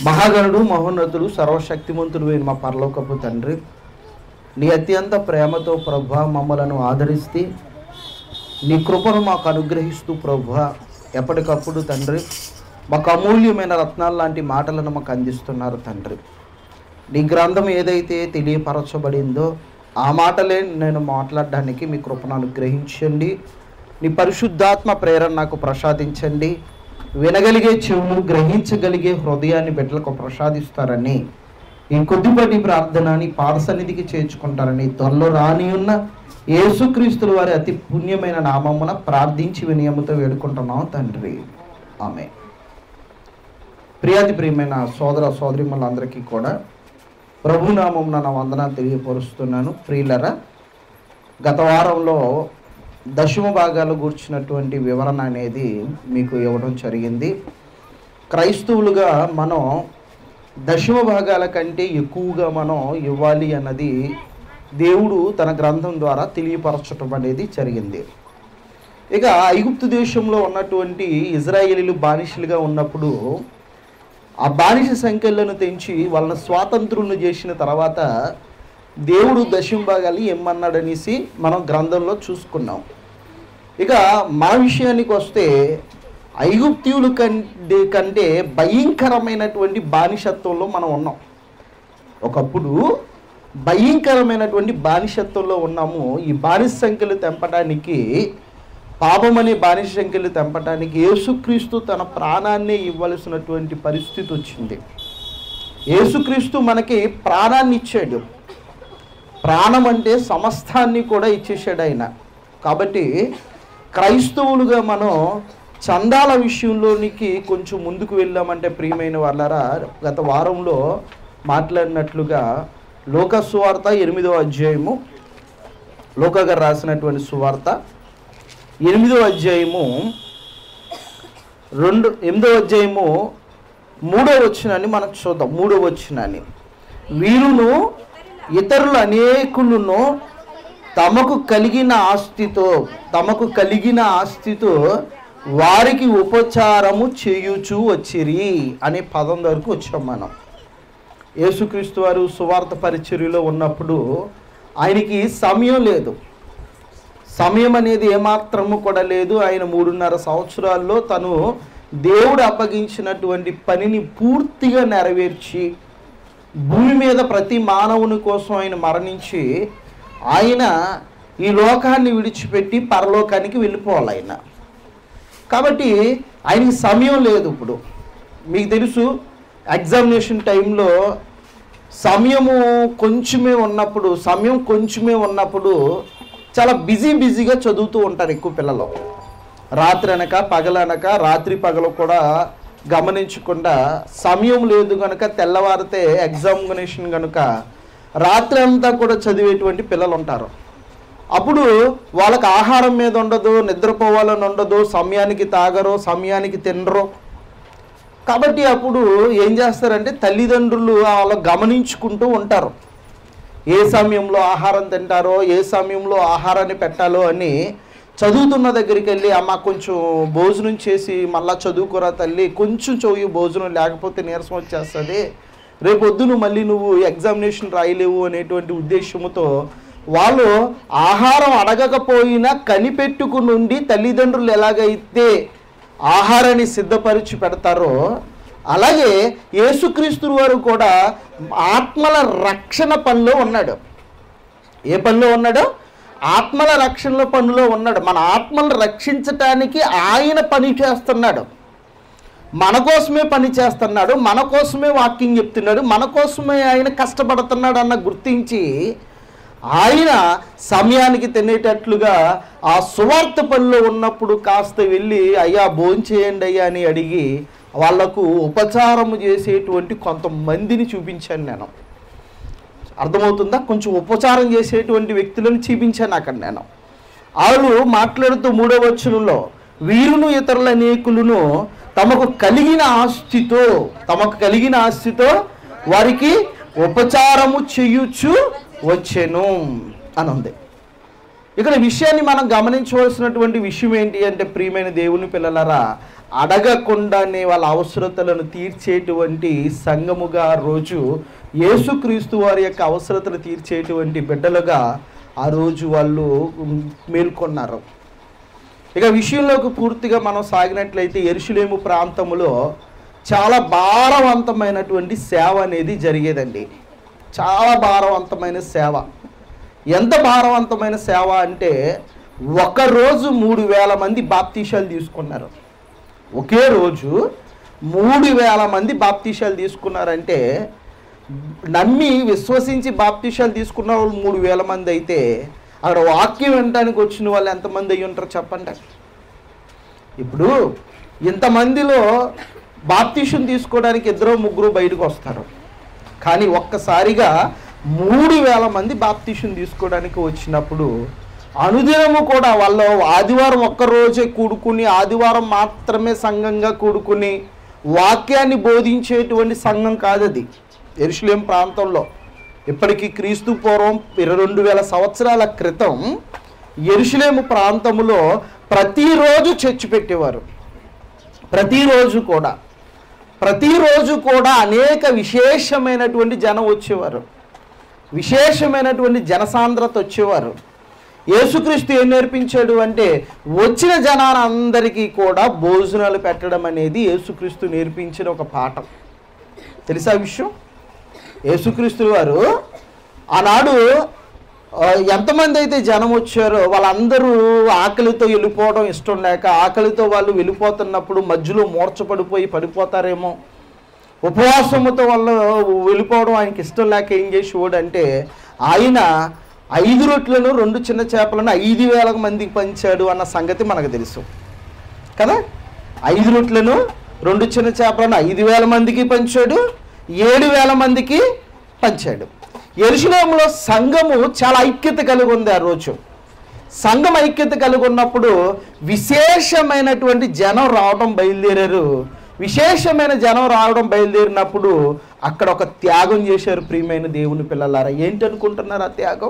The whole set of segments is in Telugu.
మహాగణుడు మహోన్నతుడు సర్వశక్తిమంతుడు అయిన మా పరలోకపు తండ్రి, నీ అత్యంత ప్రేమతో ప్రభువా మమ్మలను ఆదరిస్తే నీ కృపను మాకు అనుగ్రహిస్తూ ప్రభువా ఎప్పటికప్పుడు తండ్రి మాకు అమూల్యమైన రత్నాలు లాంటి మాటలను మాకు అందిస్తున్నారు తండ్రి. నీ గ్రంథం ఏదైతే తెలియపరచబడిందో ఆ మాటలే నేను మాట్లాడడానికి మీ కృపను అనుగ్రహించండి. నీ పరిశుద్ధాత్మ ప్రేరణ నాకు ప్రసాదించండి. వినగలిగే చెవులు, గ్రహించగలిగే హృదయాన్ని బిడ్డలకు ప్రసాదిస్తారని ఈ కొద్దిపాటి ప్రార్థనని పాద సన్నిధికి చేర్చుకుంటారని త్వరలో రాని ఉన్న యేసుక్రీస్తుల వారి అతి పుణ్యమైన నామమున ప్రార్థించి వినయముతో వేడుకుంటున్నాం తండ్రి, ఆమె. ప్రియాతి ప్రియమైన సోదర సోదరిమలందరికీ కూడా ప్రభునామమున నా వందనాలు తెలియపరుస్తున్నాను. ప్రియులరా, గత వారంలో దశమ భాగాలు గూర్చినటువంటి వివరణ అనేది మీకు ఇవ్వడం జరిగింది. క్రైస్తవులుగా మనం దశమ భాగాల కంటే ఎక్కువగా మనం ఇవ్వాలి అన్నది దేవుడు తన గ్రంథం ద్వారా తెలియపరచటం అనేది జరిగింది. ఇక ఐగుప్తు దేశంలో ఉన్నటువంటి ఇజ్రాయేలీలు బానిసలుగా ఉన్నప్పుడు ఆ బానిస సంఖ్యలను తెంచి వాళ్ళని స్వాతంత్రులను చేసిన తర్వాత దేవుడు దశమ భాగాలు ఏమన్నాడనేసి మనం గ్రంథంలో చూసుకున్నాం. ఇక మా విషయానికి వస్తే ఐగుప్తీయుల కంటే భయంకరమైనటువంటి బానిసత్వంలో మనం ఉన్నాం. ఒకప్పుడు భయంకరమైనటువంటి బానిసత్వంలో ఉన్నాము. ఈ బానిస సంఖ్యలు తెంపడానికి, పాపం అనే బానిస సంఖ్యలు తెంపడానికి యేసుక్రీస్తు తన ప్రాణాన్ని ఇవ్వాల్సినటువంటి పరిస్థితి వచ్చింది. యేసుక్రీస్తు మనకి ప్రాణాన్ని ఇచ్చాడు. ప్రాణం అంటే సమస్తాన్ని కూడా ఇచ్చేసాడు ఆయన. కాబట్టి క్రైస్తవులుగా మనం చందాల విషయంలోనికి కొంచెం ముందుకు వెళ్ళామంటే ప్రియమైన వాళ్ళారా, గత వారంలో మాట్లాడినట్లుగా లోక సువార్త 8వ అధ్యాయము, లోక గారు రాసినటువంటి సువార్త 8వ అధ్యాయము 8వ అధ్యాయము 3వ వచనాన్ని మనం చూద్దాం. 3వ వచనాన్ని, వీరును ఇతరులు అనేకులను తమకు కలిగిన ఆస్తితో వారికి ఉపచారము చేయుచూ వచ్చిరి అనే పదం వరకు వచ్చాం మనం. యేసుక్రీస్తు వారు సువార్త పరిచర్యలో ఉన్నప్పుడు ఆయనకి సమయం లేదు. సమయం అనేది ఏమాత్రము కూడా లేదు. ఆయన 3.5 సంవత్సరాల్లో తను దేవుడు అప్పగించినటువంటి పనిని పూర్తిగా నెరవేర్చి భూమి మీద ప్రతి మానవుని కోసం ఆయన మరణించి ఆయన ఈ లోకాన్ని విడిచిపెట్టి పరలోకానికి వెళ్ళిపోవాలి ఆయన. కాబట్టి ఆయనకి సమయం లేదు. ఇప్పుడు మీకు తెలుసు, ఎగ్జామినేషన్ టైంలో సమయం కొంచెమే ఉన్నప్పుడు చాలా బిజీగా చదువుతూ ఉంటారు ఎక్కువ పిల్లలు. రాత్రి అనక పగలనక, రాత్రి పగలు కూడా గమనించకుండా సమయం లేదు కనుక తెల్లవారితే ఎగ్జామినేషన్ కనుక రాత్రి అంతా కూడా చదివేటువంటి పిల్లలు ఉంటారు. అప్పుడు వాళ్ళకి ఆహారం మీద ఉండదు, నిద్రపోవాలని ఉండదు, సమయానికి తాగరు, సమయానికి తినరు. కాబట్టి అప్పుడు ఏం చేస్తారంటే తల్లిదండ్రులు వాళ్ళు గమనించుకుంటూ ఉంటారు. ఏ సమయంలో ఆహారం తింటారో, ఏ సమయంలో ఆహారాన్ని పెట్టాలో అని చదువుతున్న దగ్గరికి వెళ్ళి, అమ్మ కొంచెం భోజనం చేసి మళ్ళీ చదువుకోరా తల్లి, కొంచెం చదువు, భోజనం లేకపోతే నీరసం వచ్చేస్తుంది, రేపొద్దును మళ్ళీ నువ్వు ఎగ్జామినేషన్ రాయలేవు అనేటువంటి ఉద్దేశంతో వాళ్ళు ఆహారం అడగకపోయినా కనిపెట్టుకుని తల్లిదండ్రులు ఎలాగైతే ఆహారాన్ని సిద్ధపరిచి పెడతారో అలాగే యేసుక్రీస్తు వారు కూడా ఆత్మల రక్షణ పనిలో ఉన్నాడు. ఏ పనిలో ఉన్నాడు? ఆత్మల రక్షణ పనిలో ఉన్నాడు. మన ఆత్మలను రక్షించటానికి ఆయన పని చేస్తున్నాడు. మన కోసమే పని చేస్తున్నాడు, మన కోసమే వాక్యం చెప్తున్నాడు, మన కోసమే ఆయన కష్టపడుతున్నాడు అన్న గుర్తించి ఆయన సమయానికి తినేటట్లుగా ఆ సువార్త పనిలో ఉన్నప్పుడు కాస్త వెళ్ళి, అయ్యా భోంచేయండి అయ్యా అని అడిగి వాళ్లకు ఉపచారము చేసేటువంటి కొంతమందిని చూపించాను నేను. అర్థమవుతుందా? కొంచెం ఉపచారం చేసేటువంటి వ్యక్తులను చూపించాను అక్కడ నేను. వాళ్ళు మాట్లాడుతూ 3వ వచనంలో, వీరును ఇతరుల అనేకులను తమకు కలిగిన ఆస్తితో వారికి ఉపచారము చేయుచు వచ్చెను అని ఉంది. ఇక్కడ విషయాన్ని మనం గమనించవలసినటువంటి విషయం ఏంటి అంటే ప్రియమైన దేవుని పిల్లలారా, అడగకుండానే వాళ్ళ అవసరతలను తీర్చేటువంటి సంఘముగా రోజు యేసుక్రీస్తు వారి యొక్క అవసరతలు తీర్చేటువంటి బిడ్డలుగా ఆ రోజు వాళ్ళు మేల్కొన్నారు. ఇక విషయంలోకి పూర్తిగా మనం సాగినట్లయితే యెరూషలేము ప్రాంతంలో చాలా భారవంతమైనటువంటి సేవ అనేది జరిగేదండి. చాలా భారవంతమైన సేవ. ఎంత భారవంతమైన సేవ అంటే ఒకరోజు 3000 మంది బాప్తీసాలు తీసుకున్నారు. ఒకే రోజు 3000 మంది బాప్తీసాలు తీసుకున్నారంటే నమ్మి విశ్వసించి బాప్తీసాలు తీసుకున్న వాళ్ళు 3000 మంది అయితే అక్కడ వాక్యం వినడానికి వచ్చిన వాళ్ళు ఎంతమంది అయ్యి ఉంటారు చెప్పండి. ఇప్పుడు ఇంతమందిలో బాప్తీసం తీసుకోవడానికి 2-3 బయటకు వస్తారు. కానీ ఒక్కసారిగా 3000 మంది బాప్తీసం తీసుకోవడానికి వచ్చినప్పుడు అనుదినము కూడా వాళ్ళు ఆదివారం ఒక్కరోజే కూడుకుని ఆదివారం మాత్రమే సంఘంగా కూడుకుని వాక్యాన్ని బోధించేటువంటి సంఘం కాదు అది. యెరూషలేము ప్రాంతంలో ఇప్పటికీ క్రీస్తు పూర్వం 22,000 సంవత్సరాల క్రితం యెరూషలేము ప్రాంతంలో ప్రతిరోజు చర్చ్ పెట్టేవారు. ప్రతిరోజు కూడా అనేక విశేషమైనటువంటి జనం వచ్చేవారు. విశేషమైనటువంటి జనసాంద్రత వచ్చేవారు. యేసుక్రీస్తు ఏం నేర్పించాడు అంటే వచ్చిన జనాలందరికీ కూడా భోజనాలు పెట్టడం అనేది యేసుక్రీస్తు నేర్పించిన ఒక పాఠం. తెలుసా విషయం? యేసుక్రీస్తు వారు ఆనాడు ఎంతమంది అయితే జనం వచ్చారో వాళ్ళందరూ ఆకలితో వెళ్ళిపోవడం ఇష్టం లేక ఆకలితో వాళ్ళు వెళ్ళిపోతున్నప్పుడు మధ్యలో మూర్ఛపడిపోయి పడిపోతారేమో ఉపవాసముతో వాళ్ళు వెళ్ళిపోవడం ఆయనకి ఇష్టం లేక ఏం చేసేవాడు అంటే ఆయన 5 రొట్టెలను 2 చిన్న చేపలను 5,000 మందికి పంచాడు అన్న సంగతి మనకు తెలుసు కదా. 5 రొట్టెలను 2 చిన్న చేపలను 5,000 మందికి పంచాడు, 7,000 మందికి పంచాడు. యెరూషలేములో సంఘము చాలా ఐక్యత కలిగి ఉంది. ఆ రోజు సంఘం ఐక్యత కలిగి ఉన్నప్పుడు విశేషమైనటువంటి జనం రావడం బయలుదేరారు. విశేషమైన జనం రావడం బయలుదేరినప్పుడు అక్కడ ఒక త్యాగం చేశారు. ప్రియమైన దేవుని పిల్లలారా, ఏంటనుకుంటున్నారు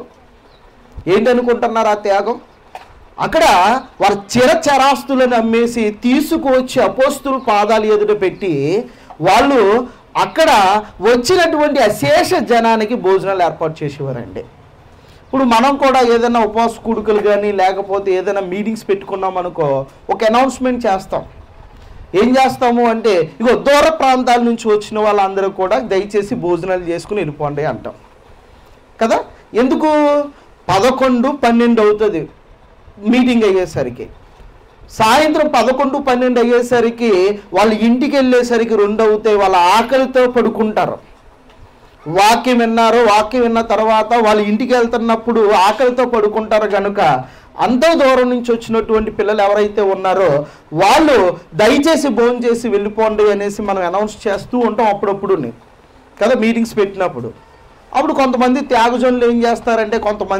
ఆ త్యాగం? అక్కడ వారి చిరచరాస్తులను అమ్మేసి తీసుకువచ్చి అపోస్తుల పాదాలు ఎదుట పెట్టి వాళ్ళు అక్కడ వచ్చినటువంటి అశేష జనానికి భోజనాలు ఏర్పాటు చేసేవారండి. ఇప్పుడు మనం కూడా ఏదైనా ఉపవాస కూడుకలు కానీ లేకపోతే ఏదైనా మీటింగ్స్ పెట్టుకున్నాం అనుకో, ఒక అనౌన్స్మెంట్ చేస్తాం. ఏం చేస్తాము అంటే ఇగో దూర ప్రాంతాల నుంచి వచ్చిన వాళ్ళందరూ కూడా దయచేసి భోజనాలు చేసుకుని వెళ్ళిపోండి అంటాం కదా. ఎందుకు? 11-12 అవుతుంది మీటింగ్ అయ్యేసరికి. సాయంత్రం 11-12 అయ్యేసరికి వాళ్ళు ఇంటికి వెళ్ళేసరికి 2 అవుతాయి. వాళ్ళ ఆకలితో పడుకుంటారు. వాక్యం విన్న తర్వాత వాళ్ళు ఇంటికి వెళ్తున్నప్పుడు ఆకలితో పడుకుంటారు కనుక అంత దూరం నుంచి వచ్చినటువంటి పిల్లలు ఎవరైతే ఉన్నారో వాళ్ళు దయచేసి భోజనం చేసి వెళ్ళిపోండి అనేసి మనం అనౌన్స్ చేస్తూ ఉంటాం అప్పుడప్పుడు కదా మీటింగ్స్ పెట్టినప్పుడు. అప్పుడు కొంతమంది త్యాగజనులు ఏం చేస్తారంటే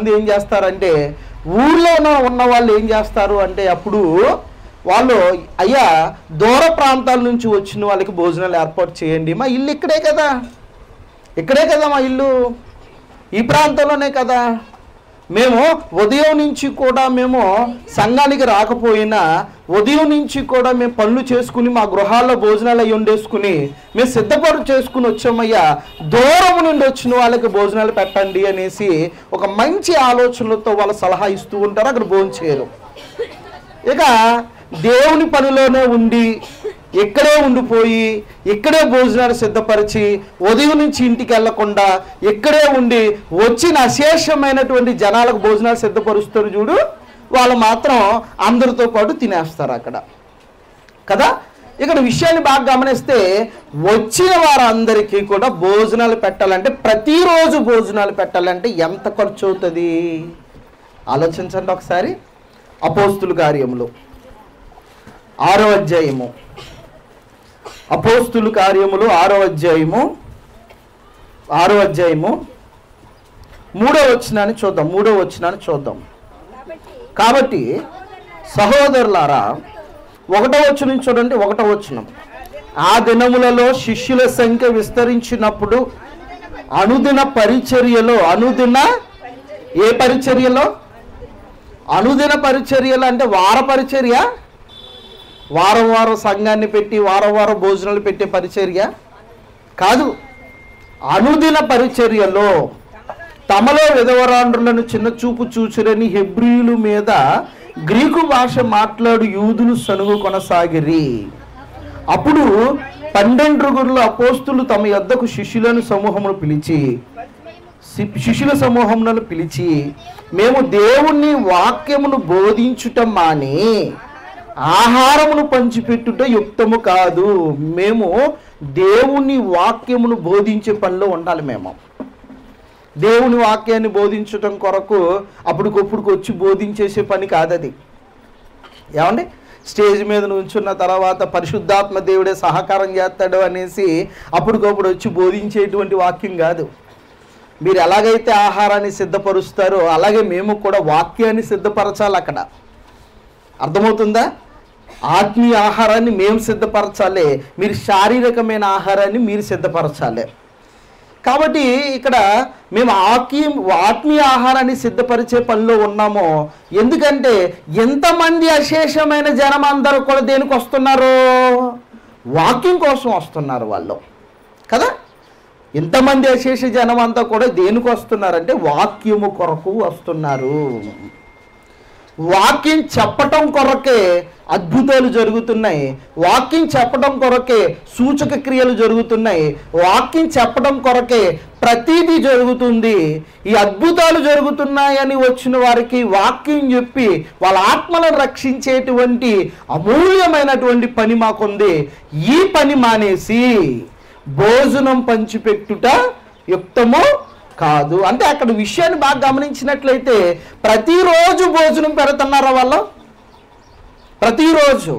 ఊళ్ళో ఉన్న వాళ్ళు ఏం చేస్తారు అంటే అప్పుడు వాళ్ళు అయ్యా దూర ప్రాంతాల నుంచి వచ్చిన వాళ్ళకి భోజనాలు ఏర్పాటు చేయండి, మా ఇల్లు ఇక్కడే కదా మా ఇల్లు ఈ ప్రాంతంలోనే కదా, మేము ఉదయం నుంచి కూడా మేము సంఘానికి రాకపోయినా ఉదయం నుంచి కూడా మేము పనులు చేసుకుని మా గృహాల్లో భోజనాలు అవి వండేసుకుని మేము సిద్ధపడి చేసుకుని వచ్చామయ్యా, దూరం నుండి వచ్చిన వాళ్ళకి భోజనాలు పెట్టండి అనేసి ఒక మంచి ఆలోచనలతో వాళ్ళు సలహా ఇస్తూ ఉంటారు. అక్కడ భోజనం చేయరు. ఇక దేవుని పనిలోనే ఉండి ఇక్కడే ఉండిపోయి ఇక్కడే భోజనాలు సిద్ధపరిచి ఉదయం నుంచి ఇంటికి వెళ్లకుండా ఇక్కడే ఉండి వచ్చిన అశేషమైనటువంటి జనాలకు భోజనాలు సిద్ధపరుస్తారు చూడు, వాళ్ళు మాత్రం అందరితో పాటు తినేస్తారు అక్కడ కదా. ఇక్కడ విషయాన్ని బాగా గమనిస్తే వచ్చిన వారందరికీ కూడా భోజనాలు పెట్టాలంటే ప్రతిరోజు భోజనాలు పెట్టాలంటే ఎంత ఖర్చు అవుతుంది ఆలోచించండి ఒకసారి. అపోస్తుల కార్యములు 6వ అధ్యాయము, అపోస్తుల కార్యములు 6వ అధ్యాయము 3వ వచనాన్ని చూద్దాం. కాబట్టి సహోదరులారా 1వ వచనం చూడండి. 1వ వచనం, ఆ దినములలో శిష్యుల సంఖ్య విస్తరించినప్పుడు అనుదిన పరిచర్యలో అనుదిన పరిచర్యలు అంటే వార పరిచర్య వారం వారం సంఘాన్ని పెట్టి వారం వారం భోజనాలు పెట్టే పరిచర్య కాదు. అనుదిన పరిచర్యలో తమలో విధవరాండ్రులను చిన్న చూపు చూచిరని హెబ్రీయుల మీద గ్రీకు భాష మాట్లాడు యూదులు సనుగు కొనసాగిరి. అప్పుడు 12 అపోస్తులు తమ యొద్దకు శిష్యుల సమూహములను పిలిచి మేము దేవుని వాక్యమును బోధించుట మాని ఆహారమును పంచిపెట్టుట యుక్తము కాదు. మేము దేవుని వాక్యమును బోధించే పనిలో ఉండాలి. మేము దేవుని వాక్యాన్ని బోధించటం కొరకు అప్పటికప్పుడు వచ్చి బోధించేసే పని కాదది. ఏమండి, స్టేజ్ మీద నుంచున్న తర్వాత పరిశుద్ధాత్మ దేవుడే సహకారం చేస్తాడు అనేసి అప్పటికప్పుడు వచ్చి బోధించేటువంటి వాక్యం కాదు. మీరు ఎలాగైతే ఆహారాన్ని సిద్ధపరుస్తారో అలాగే మేము కూడా వాక్యాన్ని సిద్ధపరచాలి. అక్కడ అర్థమవుతుందా? ఆత్మీయ ఆహారాన్ని మేము సిద్ధపరచాలి, మీరు శారీరకమైన ఆహారాన్ని మీరు సిద్ధపరచాలి. కాబట్టి ఇక్కడ మేము ఆత్మీయ ఆహారాన్ని సిద్ధపరిచే పనిలో ఉన్నాము. ఎందుకంటే ఎంతమంది అశేషమైన జనం అందరూ కూడా దేనికి వస్తున్నారు? వాక్యం కోసం వస్తున్నారు వాళ్ళు కదా. ఎంతమంది అశేష జనం అంతా కూడా దేనికి వస్తున్నారంటే వాక్యము కొరకు వస్తున్నారు. వాక్యం చెప్పటం కొరకే అద్భుతాలు జరుగుతున్నాయి. వాక్యం చెప్పడం కొరకే సూచక క్రియలు జరుగుతున్నాయి. వాక్యం చెప్పడం కొరకే ప్రతిదీ జరుగుతుంది. ఈ అద్భుతాలు జరుగుతున్నాయని వచ్చిన వారికి వాక్యం చెప్పి వాళ్ళ ఆత్మలను రక్షించేటువంటి అమూల్యమైనటువంటి పని మాకుంది. ఈ పని మానేసి భోజనం పంచిపెట్టుట యుక్తము కాదు. అంటే అక్కడ విషయాన్ని బాగా గమనించినట్లయితే ప్రతిరోజు భోజనం పెడుతున్నారా వాళ్ళు? ప్రతిరోజు.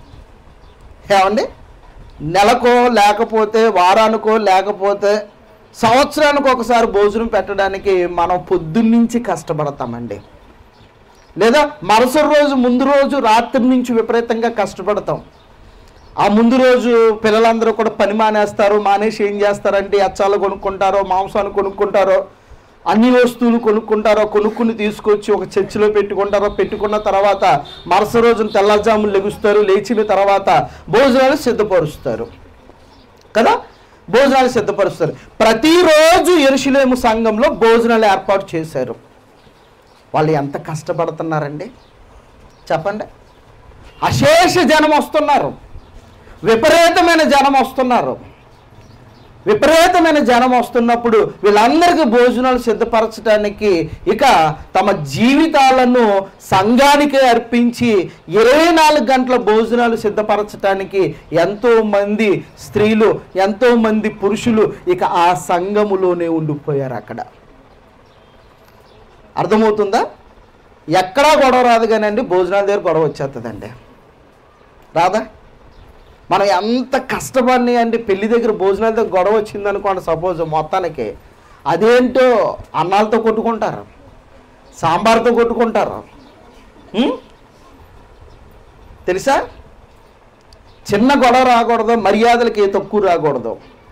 ఏమండి, నెలకో లేకపోతే వారానికో లేకపోతే సంవత్సరానికి ఒకసారి భోజనం పెట్టడానికి మనం పొద్దున్నుంచి కష్టపడతామండి. లేదా మరుసటి రోజు ముందు రోజు రాత్రి నుంచి విపరీతంగా కష్టపడతాం. ఆ ముందు రోజు పిల్లలందరూ కూడా పని మానేస్తారు. మానేసి ఏం చేస్తారంటే అచ్చాలు కొనుక్కుంటారో, మాంసాలు కొనుక్కుంటారో, అన్ని వస్తువులు కొనుక్కుంటారో, కొనుక్కుని తీసుకొచ్చి ఒక చర్చిలో పెట్టుకుంటారో. పెట్టుకున్న తర్వాత మరుసటి రోజున తెల్లజాములు లెగుస్తారు. లేచిన తర్వాత భోజనాలు సిద్ధపరుస్తారు కదా. భోజనాలు సిద్ధపరుస్తారు. ప్రతిరోజు యెరూషలేము సంఘంలో భోజనాలు ఏర్పాటు చేశారు. వాళ్ళు ఎంత కష్టపడుతున్నారండి చెప్పండి. అశేష జనం వస్తున్నారు. విపరీతమైన జనం వస్తున్నారు. విపరీతమైన జనం వస్తున్నప్పుడు వీళ్ళందరికీ భోజనాలు సిద్ధపరచడానికి ఇక తమ జీవితాలను సంఘానికే అర్పించి 24 గంటల భోజనాలు సిద్ధపరచడానికి ఎంతోమంది స్త్రీలు, ఎంతోమంది పురుషులు ఇక ఆ సంఘములోనే ఉండిపోయారు. అక్కడ అర్థమవుతుందా? ఎక్కడా గొడవ రాదు కానండి, భోజనాల దగ్గర గొడవ వచ్చేస్తుందండి. రాదా? మనం ఎంత కష్టపడి అంటే పెళ్లి దగ్గర భోజనాల దగ్గర గొడవ వచ్చిందనుకోండి సపోజ్, మొత్తానికి అదేంటో అన్నాలతో కొట్టుకుంటారు, సాంబార్తో కొట్టుకుంటారు. తెలుసా? చిన్న గొడవ రాకూడదు, మర్యాదలకి ఏ తక్కువ రాకూడదు.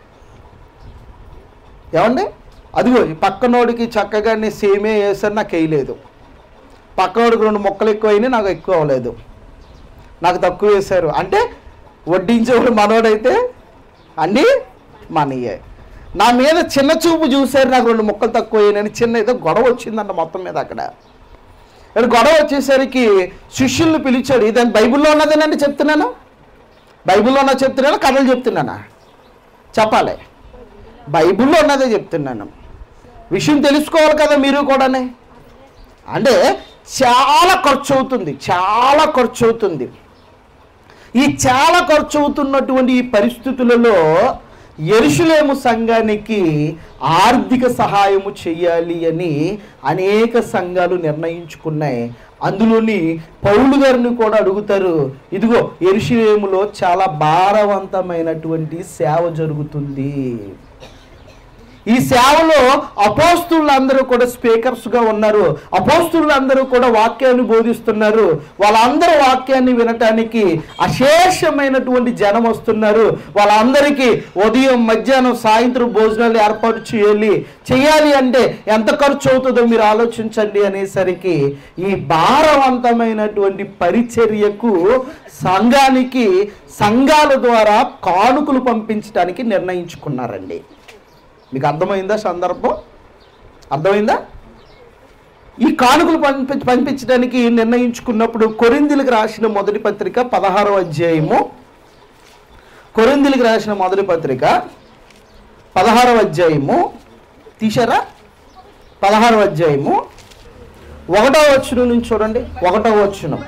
ఏమండి, అదిగో ఈ పక్కనోడికి చక్కగా సేమే వేసారు, నాకు వేయలేదు. పక్కనోడికి 2 ముక్కలు ఎక్కువ అయినాయి, నాకు ఎక్కువ అవ్వలేదు. నాకు తక్కువ వేశారు అంటే వడ్డించేవాడు మనోడైతే అండి మనయ్యే. నా మీద చిన్న చూపు చూశారు, నాకు 2 ముక్కలు తక్కువ అయ్యాయని చిన్న ఏదో గొడవ వచ్చిందంట మొత్తం మీద. అక్కడ గొడవ వచ్చేసరికి శిష్యుల్ని పిలిచాడు. ఇదని బైబిల్లో ఉన్నదేనండి చెప్తున్నాను, బైబిల్లో ఉన్నది చెప్తున్నాను, కథలు చెప్తున్నానా? చెప్పాలి, బైబిల్లో ఉన్నదే చెప్తున్నాను. విషయం తెలుసుకోవాలి కదా మీరు కూడానే. అంటే చాలా ఖర్చు అవుతుంది, చాలా ఖర్చు అవుతుంది. ఈ చాలా ఖర్చు అవుతున్నటువంటి ఈ పరిస్థితులలో యెరూషలేము సంఘానికి ఆర్థిక సహాయము చేయాలి అని అనేక సంఘాలు నిర్ణయించుకున్నాయి. అందులోని పౌలు గారిని కూడా అడుగుతారు. ఇదిగో యెరూషలేములో చాలా భారవంతమైనటువంటి సేవ జరుగుతుంది. ఈ సేవలో అపోస్తులందరూ కూడా స్పీకర్స్గా ఉన్నారు. అపోస్తులందరూ కూడా వాక్యాన్ని బోధిస్తున్నారు. వాళ్ళందరూ వాక్యాన్ని వినటానికి అశేషమైనటువంటి జనం వస్తున్నారు. వాళ్ళందరికీ ఉదయం, మధ్యాహ్నం, సాయంత్రం భోజనాలు ఏర్పాటు చేయాలి అంటే ఎంత ఖర్చు అవుతుందో మీరు ఆలోచించండి అనేసరికి ఈ భారవంతమైనటువంటి పరిచర్యకు సంఘానికి సంఘాల ద్వారా కానుకలు పంపించడానికి నిర్ణయించుకున్నారండి. మీకు అర్థమైందా? సందర్భం అర్థమైందా? ఈ కానుకలు పంపించడానికి నిర్ణయించుకున్నప్పుడు కొరింథీయులకు రాసిన మొదటి పత్రిక 16వ అధ్యాయము, కొరింథీయులకు రాసిన మొదటి పత్రిక 16వ అధ్యాయము తీశారా? 16వ అధ్యాయము 1వ వచనం నుంచి చూడండి. 1వ వచనం,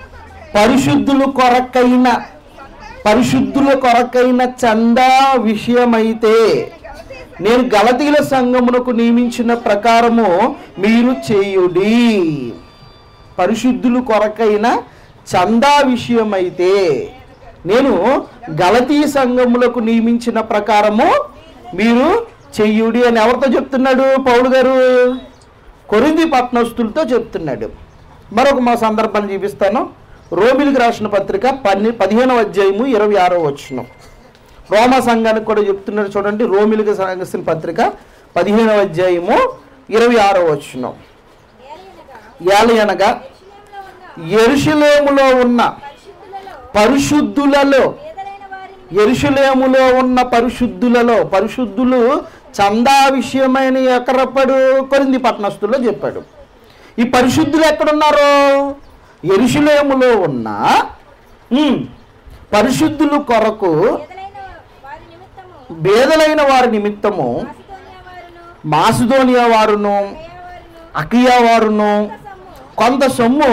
పరిశుద్ధుల కొరకైన చందా విషయమైతే నేను గలతీయుల సంఘమునకు నియమించిన ప్రకారము మీరు చేయుడి. పరిశుద్ధుల కొరకైన చందా విషయమైతే నేను గలతీయ సంఘములకు నియమించిన ప్రకారము మీరు చెయ్యుడి అని ఎవరితో చెప్తున్నాడు పౌలు గారు? కొరింథీ పట్టణస్థులతో చెప్తున్నాడు. మరొక సందర్భాన్ని చూపిస్తాను. రోమిలకు రాసిన పత్రిక 15వ అధ్యాయము 26వ వచనం. రోమా సంఘానికి కూడా చెప్తున్నాడు చూడండి. రోమిలకు రాసిన పత్రిక 15వ అధ్యాయము 26వ వచనం. ఏలయనగా యెరూషలేములో ఉన్న పరిశుద్ధులలో, యెరూషలేములో ఉన్న పరిశుద్ధులు చందా విషయమైన ఎకరపడు కొరింథీ పట్టణస్థుల్లో చెప్పాడు. ఈ పరిశుద్ధులు ఎక్కడున్నారో? యెరూషలేములో ఉన్న పరిశుద్ధుల కొరకు బేదలైన వారి నిమిత్తము మాసిదోనియా వారును అకియా వారును కొంత సొమ్ము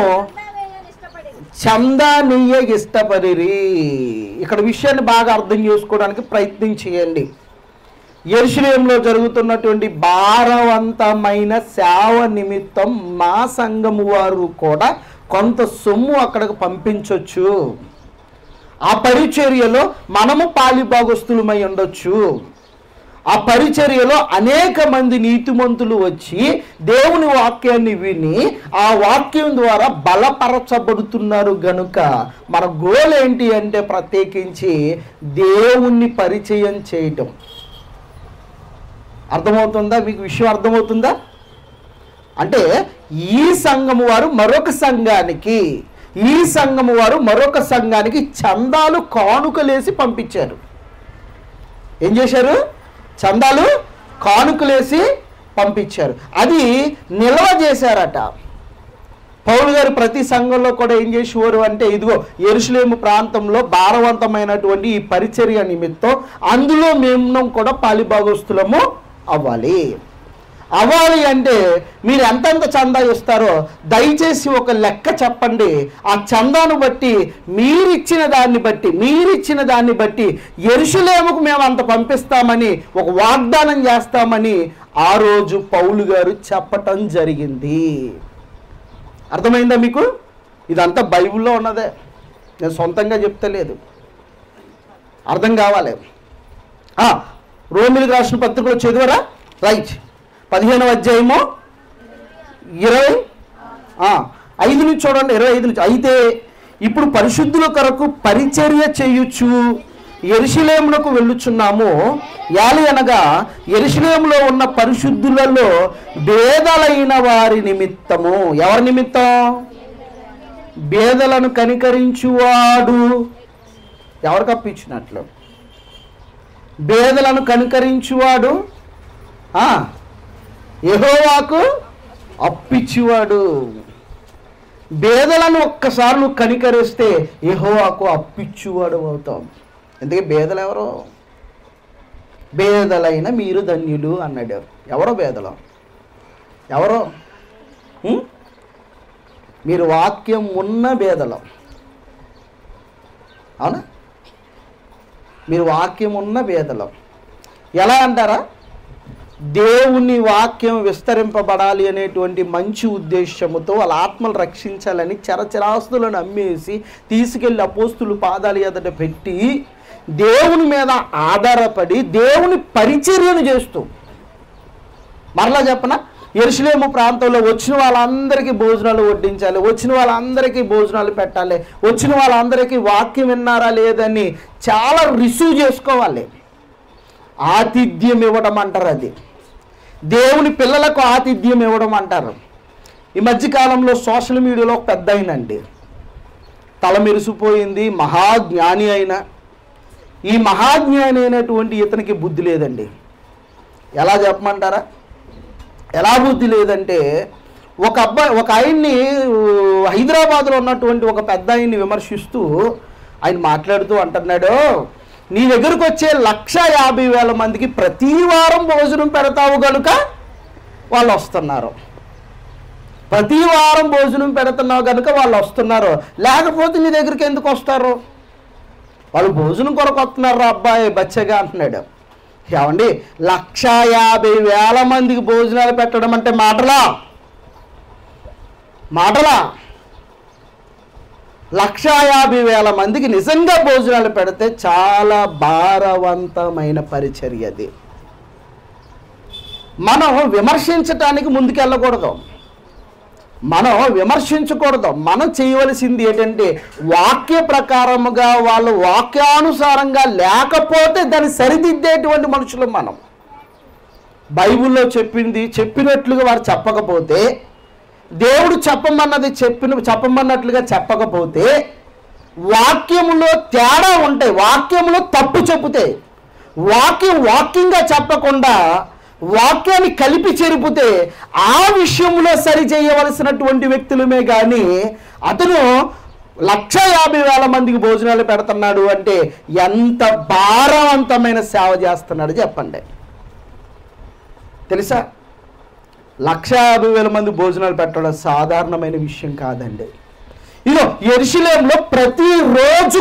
చందానీయ ఇష్టపడిరి. ఇక్కడ విషయాన్ని బాగా అర్థం చేసుకోవడానికి ప్రయత్నం చేయండి. యెరూషలేములో జరుగుతున్నటువంటి భారవంతమైన సేవ నిమిత్తం మా సంఘము వారు కూడా కొంత సొమ్ము అక్కడికి పంపించవచ్చు. ఆ పరిచర్యలో మనము పాలిభాగస్తులమై ఉండొచ్చు. ఆ పరిచర్యలో అనేక మంది నీతిమంతులు వచ్చి దేవుని వాక్యాన్ని విని ఆ వాక్యం ద్వారా బలపరచబడుతున్నారు గనుక మన గోల్ ఏంటి అంటే ప్రత్యేకించి దేవుణ్ణి పరిచయం చేయటం. అర్థమవుతుందా? మీకు విషయం అర్థమవుతుందా? అంటే ఈ సంఘము వారు మరొక సంఘానికి చందాలు కానుకలేసి పంపించారు. ఏం చేశారు? చందాలు కానుకలేసి పంపించారు. అది నిల్వ చేశారట. పౌలు గారు ప్రతి సంఘంలో కూడా ఏం చేసేవారు అంటే, ఇదిగో యెరూషలేము ప్రాంతంలో భారవంతమైనటువంటి ఈ పరిచర్య నిమిత్తం అందులో మేము కూడా పాలిభాగస్తులము అవ్వాలి అంటే మీరు ఎంతెంత చందా ఇస్తారో దయచేసి ఒక లెక్క చెప్పండి. ఆ చందాను బట్టి మీరిచ్చిన దాన్ని బట్టి యెరూషలేముకు మేము అంత పంపిస్తామని ఒక వాగ్దానం చేస్తామని ఆ రోజు పౌలు గారు చెప్పటం జరిగింది. అర్థమైందా మీకు? ఇదంతా బైబిల్లో ఉన్నదే, నేను సొంతంగా చెప్తలేదు. అర్థం కావాలి. రోమిలకు రాసిన పత్రికలో చదివారా? రైట్. 15వ అధ్యాయము 25 నుంచి చూడండి. 25 నుంచి. అయితే ఇప్పుడు పరిశుద్ధుల కొరకు పరిచర్య చేయొచ్చు యెరూషలేమునకు వెళ్ళుచున్నాము. అనగా యెరూషలేములో ఉన్న పరిశుద్ధులలో బేదలైన వారి నిమిత్తము. ఎవరి నిమిత్తం? బేదలను కనికరించువాడు. ఎవరికి అప్పించినట్లు? బేదలను కనికరించువాడు యెహోవాకు అప్పిచ్చువాడు. బేదలను ఒక్కసారి నువ్వు కనికరిస్తే యెహోవాకు అప్పిచ్చువాడు అవుతాం. ఎందుకే బేదలు ఎవరో? బేదలైన మీరు ధన్యులు అన్నాడు. ఎవరో బేదలు? ఎవరో? మీరు వాక్యం ఉన్న బేదలు. అవునా? మీరు వాక్యం ఉన్న బేదలు. ఎలా అంటారా? దేవుని వాక్యం విస్తరింపబడాలి అనేటువంటి మంచి ఉద్దేశముతో వాళ్ళ ఆత్మలు రక్షించాలని చరచరాస్తులను అమ్మేసి తీసుకెళ్ళి అపోస్తులు పాదాల ఎదుట పెట్టి దేవుని మీద ఆధారపడి దేవుని పరిచర్యను చేస్తూ మరలా చెప్పనా, యెరూషలేము ప్రాంతంలో వచ్చిన వాళ్ళందరికీ భోజనాలు వడ్డించాలి, వచ్చిన వాళ్ళందరికీ భోజనాలు పెట్టాలి, వచ్చిన వాళ్ళందరికీ వాక్యం విన్నారా లేదని చాలా రిసీవ్ చేసుకోవాలి. ఆతిథ్యం ఇవ్వడం అంటారు, అది దేవుని పిల్లలకు ఆతిథ్యం ఇవ్వడం అంటారు. ఈ మధ్యకాలంలో సోషల్ మీడియాలో ఒక పెద్ద అయినండి, తల మెరిసిపోయింది, మహాజ్ఞాని అయిన ఈ మహాజ్ఞాని అయినటువంటి ఇతనికి బుద్ధి లేదండి. ఎలా చెప్పమంటారా, ఎలా బుద్ధి లేదంటే, ఒక ఆయన్ని హైదరాబాద్లో ఉన్నటువంటి ఒక పెద్ద ఆయన్ని విమర్శిస్తూ ఆయన మాట్లాడుతూ అంటున్నాడు, నీ దగ్గరకు వచ్చే 150,000 మందికి ప్రతి వారం భోజనం పెడతావు కనుక వాళ్ళు వస్తున్నారు, ప్రతి వారం భోజనం పెడుతున్నావు కనుక వాళ్ళు వస్తున్నారు, లేకపోతే నీ దగ్గరికి ఎందుకు వస్తారు? వాళ్ళు భోజనం కొరకు వస్తున్నారు అబ్బాయి బచ్చగా అంటున్నాడు. ఏమండి, 150,000 మందికి భోజనాలు పెట్టడం అంటే మాటలా? 150,000 మందికి నిజంగా భోజనాలు పెడితే చాలా భారవంతమైన పరిచర్య అది. మనం విమర్శించటానికి ముందుకెళ్ళకూడదు, మనం విమర్శించకూడదు. మనం చేయవలసింది ఏంటంటే, వాక్య ప్రకారముగా వాళ్ళు వాక్యానుసారంగా లేకపోతే దాన్ని సరిదిద్దేటువంటి మనుషులు మనం. బైబిల్లో చెప్పినట్లుగా వారు చెప్పకపోతే, దేవుడు చెప్పమన్నట్లుగా చెప్పకపోతే, వాక్యములో తేడా ఉంటాయి, వాక్యములో తప్పు చెబితే, వాక్యంగా చెప్పకుండా వాక్యాన్ని కలిపి చెరిపితే ఆ విషయంలో సరి చేయవలసినటువంటి వ్యక్తులమే కానీ అతను 150,000 మందికి భోజనాలు పెడుతున్నాడు అంటే ఎంత భారవంతమైన సేవ చేస్తున్నాడు చెప్పండి. తెలుసా, 150,000 మంది భోజనాలు పెట్టడం సాధారణమైన విషయం కాదండి. ఇదో యెరూషలేములో ప్రతిరోజు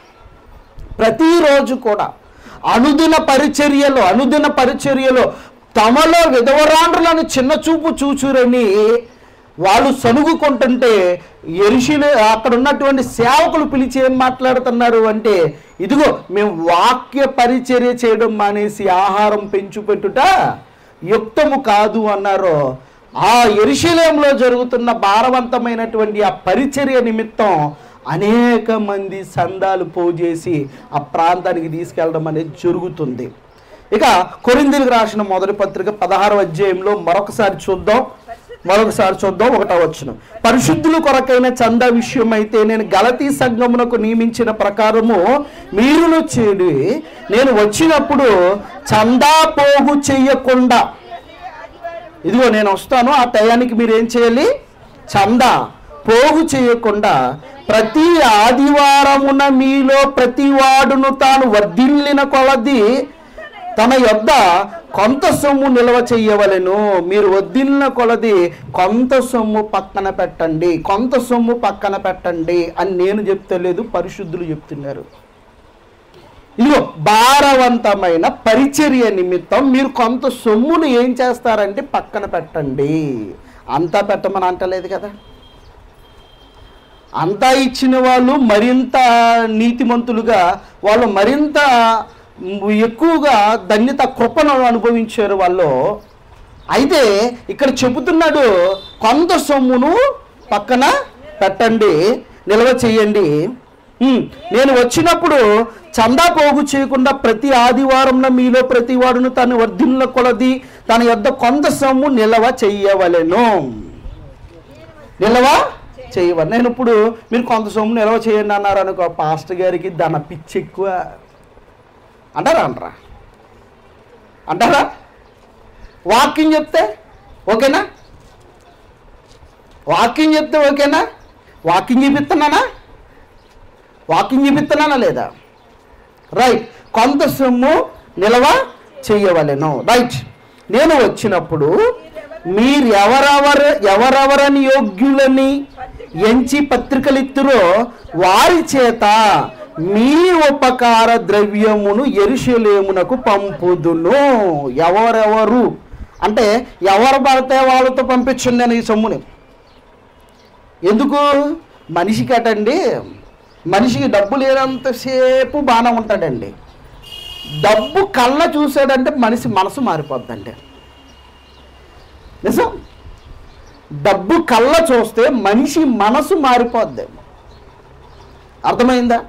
కూడా అనుదిన పరిచర్యలో తమలో విధవరాండ్రులను చిన్న చూపు చూచురని వాళ్ళు సనుగుకుంటుంటే, అక్కడ ఉన్నటువంటి సేవకులు పిలిచి ఏం మాట్లాడుతున్నారు అంటే, ఇదిగో మేము వాక్య పరిచర్య చేయడం మానేసి ఆహారం పెంచుపెట్టుట యుక్తము కాదు అన్నారు. ఆ యెరూషలేములో జరుగుతున్న భారవంతమైనటువంటి ఆ పరిచర్య నిమిత్తం అనేక మంది సందాలు పోజేసి ఆ ప్రాంతానికి తీసుకెళ్ళడం అనేది జరుగుతుంది. ఇక కొరింథీయులకు రాసిన మొదటి పత్రిక 16వ అధ్యాయంలో మరొకసారి చూద్దాం 1వ వచనం. పరిశుద్ధుల కొరకైన చందా విషయం అయితే నేను గలతీ సంఘమునకు నియమించిన ప్రకారము మీరును చేడి నేను వచ్చినప్పుడు చందా పోగు చెయ్యకుండా, ఇదిగో నేను వస్తాను ఆ టయానికి మీరు ఏం చేయాలి, చందా పోగు చేయకుండా ప్రతి ఆదివారమున మీలో ప్రతి వాడును తాను వర్ధిల్లిన కొలది తన యొద్ద కొంత సొమ్ము నిల్వ చెయ్యవలెను. మీరు వర్ధిల్లిన కొలది కొంత సొమ్ము పక్కన పెట్టండి అని నేను చెప్తలేదు, పరిశుద్ధులు చెప్తున్నారు. ఇదిగో భారవంతమైన పరిచర్య నిమిత్తం మీరు కొంత సొమ్మును ఏం చేస్తారంటే పక్కన పెట్టండి. అంతా పెట్టమని అంటలేదు కదా. అంతా ఇచ్చిన వాళ్ళు మరింత నీతిమంతులుగా, వాళ్ళు మరింత ఎక్కువగా ధన్యత కృపను అనుభవించారు వాళ్ళు. అయితే ఇక్కడ చెబుతున్నాడు, కొంత సొమ్మును పక్కన పెట్టండి, నిల్వ చేయండి. నేను వచ్చినప్పుడు చందా పోగు చేయకుండా ప్రతి ఆదివారం మీలో ప్రతి వాడును తను వర్ధిల్ల కొలది తన యొద్ద కొంత సొమ్ము నిల్వ చెయ్యవలెను. నేను ఇప్పుడు మీరు కొంత సొమ్ము నిల్వ చేయండి అన్నారు అనుకో, పాస్టర్ గారికి ధన పిచ్చి ఎక్కువ అంటారా? వాక్యం చెప్తే ఓకేనా? వాక్యం చూపిస్తున్నానా లేదా? రైట్. కొంత సొమ్ము నిల్వ చెయ్యవలెను. రైట్. నేను వచ్చినప్పుడు మీరు ఎవరెవరని యోగ్యులని ఎంచి పత్రికలు ఇత్తురో వారి చేత మీ ఉపకార ద్రవ్యమును యెరూషలేమునకు పంపుదును. ఎవరెవరు అంటే ఎవరు పడితే వాళ్ళతో పంపించండి నేను ఈ సొమ్ముని. ఎందుకు? మనిషికి డబ్బు లేనంతసేపు బాగానే ఉంటాడండి. డబ్బు కళ్ళ చూసాడంటే మనసు మారిపోద్దండి. నిజం. డబ్బు కళ్ళ చూస్తే మనిషి మనసు మారిపోద్ది. అర్థమైందా?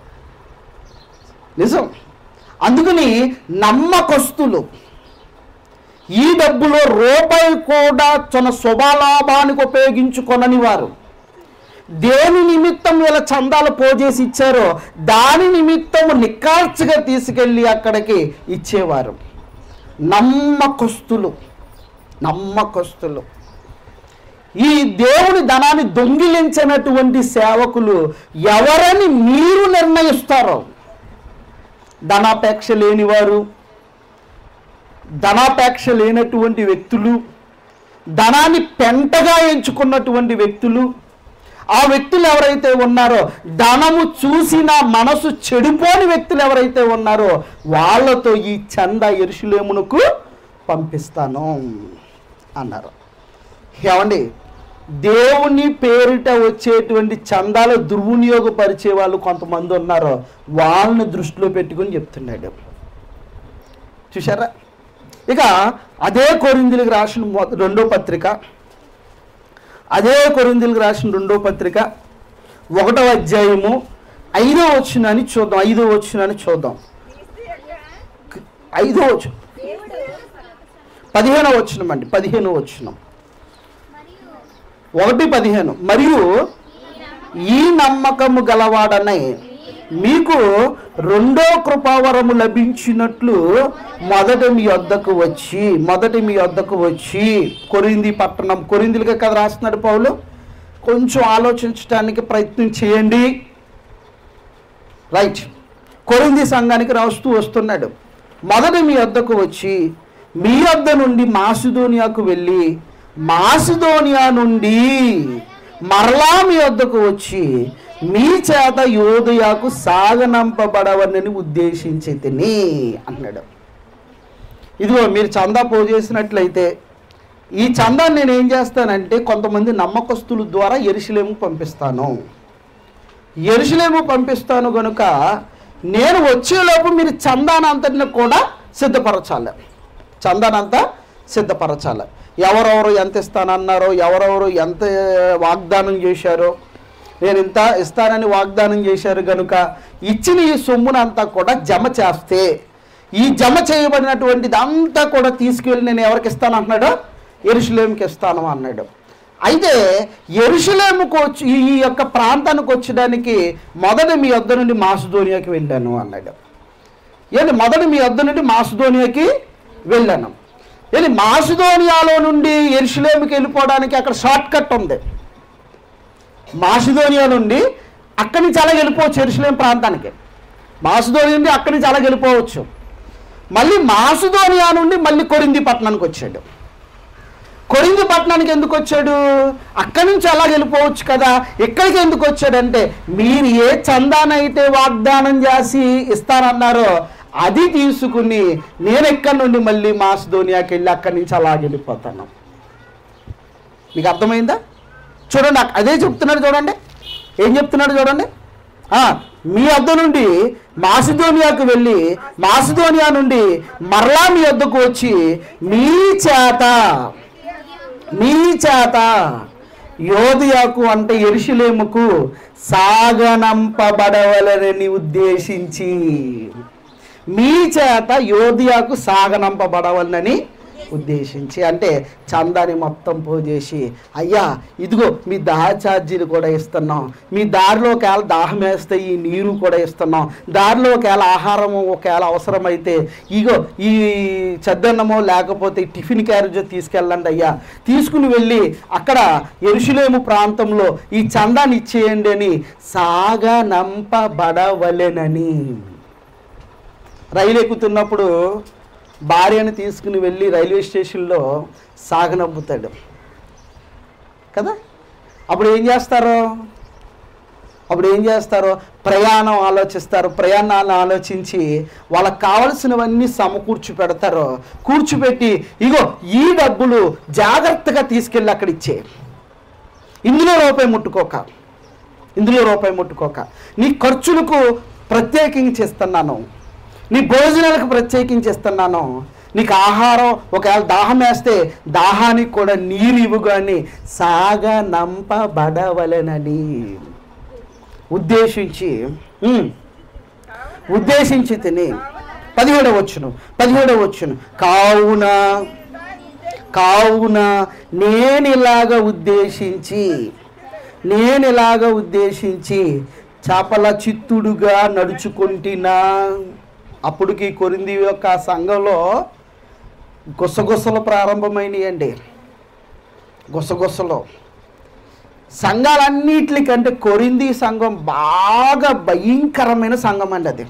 నిజం. అందుకని నమ్మకస్తులు ఈ డబ్బులో రూపాయి కూడా తన శుభలాభానికి ఉపయోగించుకొనని వారు దేని నిమిత్తం వీళ్ళ చందాలు పోజేసి ఇచ్చారో దాని నిమిత్తం నిక్కార్చుగా తీసుకెళ్ళి అక్కడికి ఇచ్చేవారు. నమ్మకస్తులు. ఈ దేవుని ధనాన్ని దొంగిలించినటువంటి సేవకులు ఎవరని మీరు నిర్ణయిస్తారో, ధనాపేక్ష లేనివారు, ధనాపేక్ష లేనటువంటి వ్యక్తులు, ధనాన్ని పెంటగా ఎంచుకున్నటువంటి వ్యక్తులు, ఆ వ్యక్తులు ఎవరైతే ఉన్నారో, ధనము చూసిన మనసు చెడిపోని వ్యక్తులు ఎవరైతే ఉన్నారో వాళ్ళతో ఈ చందా యెరూషలేమునకు పంపిస్తాను అన్నారు. ఏమండి, దేవుని పేరిట వచ్చేటువంటి చందాలు దుర్వినియోగపరిచే వాళ్ళు కొంతమంది ఉన్నారో వాళ్ళని దృష్టిలో పెట్టుకుని చెప్తున్నాడు. చూసారా? ఇక అదే కొరింథీయులకు రాసిన రెండో పత్రిక 1వ అధ్యాయము 5వ వచనాన్ని చూద్దాం. 5వ వచనాన్ని చూద్దాం. 5వ వచనం 15వ వచనం అండి. 15వ వచనం 1:15. మరియు ఈ నమ్మకము గలవాడనే మీకు రెండో కృపావరము లభించినట్లు మొదట మీ వద్దకు వచ్చి కొరింథీ పట్టణం, కొరింథీయులకే కదా రాస్తున్నాడు పౌలు, కొంచెం ఆలోచించడానికి ప్రయత్నం చేయండి. రైట్. కొరింథీ సంఘానికి రాస్తూ వస్తున్నాడు. మొదట మీ వద్దకు వచ్చి మీ వద్ద నుండి మాసిదోనియాకు వెళ్ళి మాసిదోనియా నుండి మరలా మీ వద్దకు వచ్చి మీ చేత యోదయాకు సాగనంపబడవని ఉద్దేశించి తిని అన్నాడు. ఇదిగో మీరు చందా పోజేసినట్లయితే ఈ చందాన్ని నేను ఏం చేస్తానంటే కొంతమంది నమ్మకస్తుల ద్వారా యెరూషలేముకు పంపిస్తాను కనుక నేను వచ్చేలోపు మీరు చందానంతటిని కూడా సిద్ధపరచాలి. ఎవరెవరు ఎంత ఇస్తానన్నారో, ఎవరెవరు ఎంత వాగ్దానం చేశారో, నేను ఇంత ఇస్తానని వాగ్దానం చేశారు కనుక ఇచ్చిన ఈ సొమ్మునంతా కూడా జమ చేస్తే ఈ జమ చేయబడినటువంటిది అంతా కూడా తీసుకెళ్ళి నేను ఎవరికి ఇస్తాను అంటున్నాడు? యెరూషలేముకి ఇస్తాను అన్నాడు. అయితే యెరూషలేముకు వచ్చి ఈ యొక్క ప్రాంతానికి వచ్చడానికి మొదట మీ వద్ద నుండి మాసిదోనియాకి వెళ్ళాను అన్నాడు. మొదట మీ వద్ద నుండి మాసిదోనియాకి వెళ్ళాను. మాసిదోనియాలో నుండి యెరూషలేముకి వెళ్ళిపోవడానికి అక్కడ షార్ట్ కట్ ఉంది. మాసిదోనియా నుండి అక్కడి నుంచి అలా వెళ్ళిపోవచ్చు యెరూషలేము ప్రాంతానికి. మాసిదోనియా నుండి అక్కడి నుంచి అలా వెళ్ళిపోవచ్చు. మళ్ళీ మాసిదోనియా నుండి మళ్ళీ కొరింథీ పట్టణానికి వచ్చాడు. కొరింథీ పట్టణానికి ఎందుకు వచ్చాడు? అక్కడి నుంచి అలా వెళ్ళిపోవచ్చు కదా, ఇక్కడికి ఎందుకు వచ్చాడంటే మీరు ఏ చందానైతే వాగ్దానం చేసి ఇస్తానన్నారో అది తీసుకుని నేను ఎక్కడి నుండి మళ్ళీ మాసిదోనియాకి వెళ్ళి అక్కడి నుంచి అలా వెళ్ళిపోతాను. మీకు అర్థమైందా? చూడండి, అదే చెప్తున్నాడు. చూడండి ఏం చెప్తున్నాడు చూడండి. మీ వద్ద నుండి మాసిదోనియాకు వెళ్ళి మాసిదోనియా నుండి మరలా మీ వద్దకు వచ్చి మీ చేత యోదయాకు అంటే యెరూషలేముకు సాగనంపబడవలనని ఉద్దేశించి, మీ చేత యోదయాకు సాగనంపబడవలనని ఉద్దేశించి అంటే చందాని మొత్తం పోజేసి, అయ్యా ఇదిగో మీ దాహ ఛార్జీలు కూడా ఇస్తున్నాం, మీ దారిలో ఒకవేళ దాహం వేస్తే ఈ నీరు కూడా ఇస్తున్నాం, దారిలో ఒకవేళ ఆహారము ఒకవేళ అవసరమైతే ఇగో ఈ చద్దన్నమో లేకపోతే టిఫిన్ క్యారేజ్ తీసుకెళ్ళండి అయ్యా, తీసుకుని వెళ్ళి అక్కడ యెరూషలేము ప్రాంతంలో ఈ చందాన్ని ఇచ్చేయండి అని సాగనంపబడవలెనని. రైలు ఎక్కుతున్నప్పుడు భార్యను తీసుకుని వెళ్ళి రైల్వే స్టేషన్లో సాగనంపుతాడు కదా. అప్పుడు ఏం చేస్తారో ప్రయాణం ఆలోచిస్తారు. ప్రయాణాలను ఆలోచించి వాళ్ళకి కావలసినవన్నీ సమకూర్చిపెడతారు. కూర్చిపెట్టి ఇగో ఈ డబ్బులు జాగ్రత్తగా తీసుకెళ్ళి అక్కడ ఇచ్చే, ఇందులో రూపాయి ముట్టుకోక నీ ఖర్చులకు ప్రత్యేకించి ఇస్తున్నాను, నీ భోజనాలకు ప్రత్యేకించి ఇస్తున్నాను, నీకు ఆహారం ఒకవేళ దాహం వేస్తే దాహానికి కూడా నీరు ఇవ్వు కానీ సాగనంపబడవలెనని ఉద్దేశించి తిని 17వ వచనం కావున నేనిలాగ ఉద్దేశించి చాపల చిత్తుడుగా నడుచుకుంటున్నా. అప్పటికి కొరింథీ యొక్క సంఘంలో గుసగుసలు ప్రారంభమైనాయండి. గుసగుసలు సంఘాలన్నిటికంటే కొరింథీ సంఘం బాగా భయంకరమైన సంఘం అండి. అది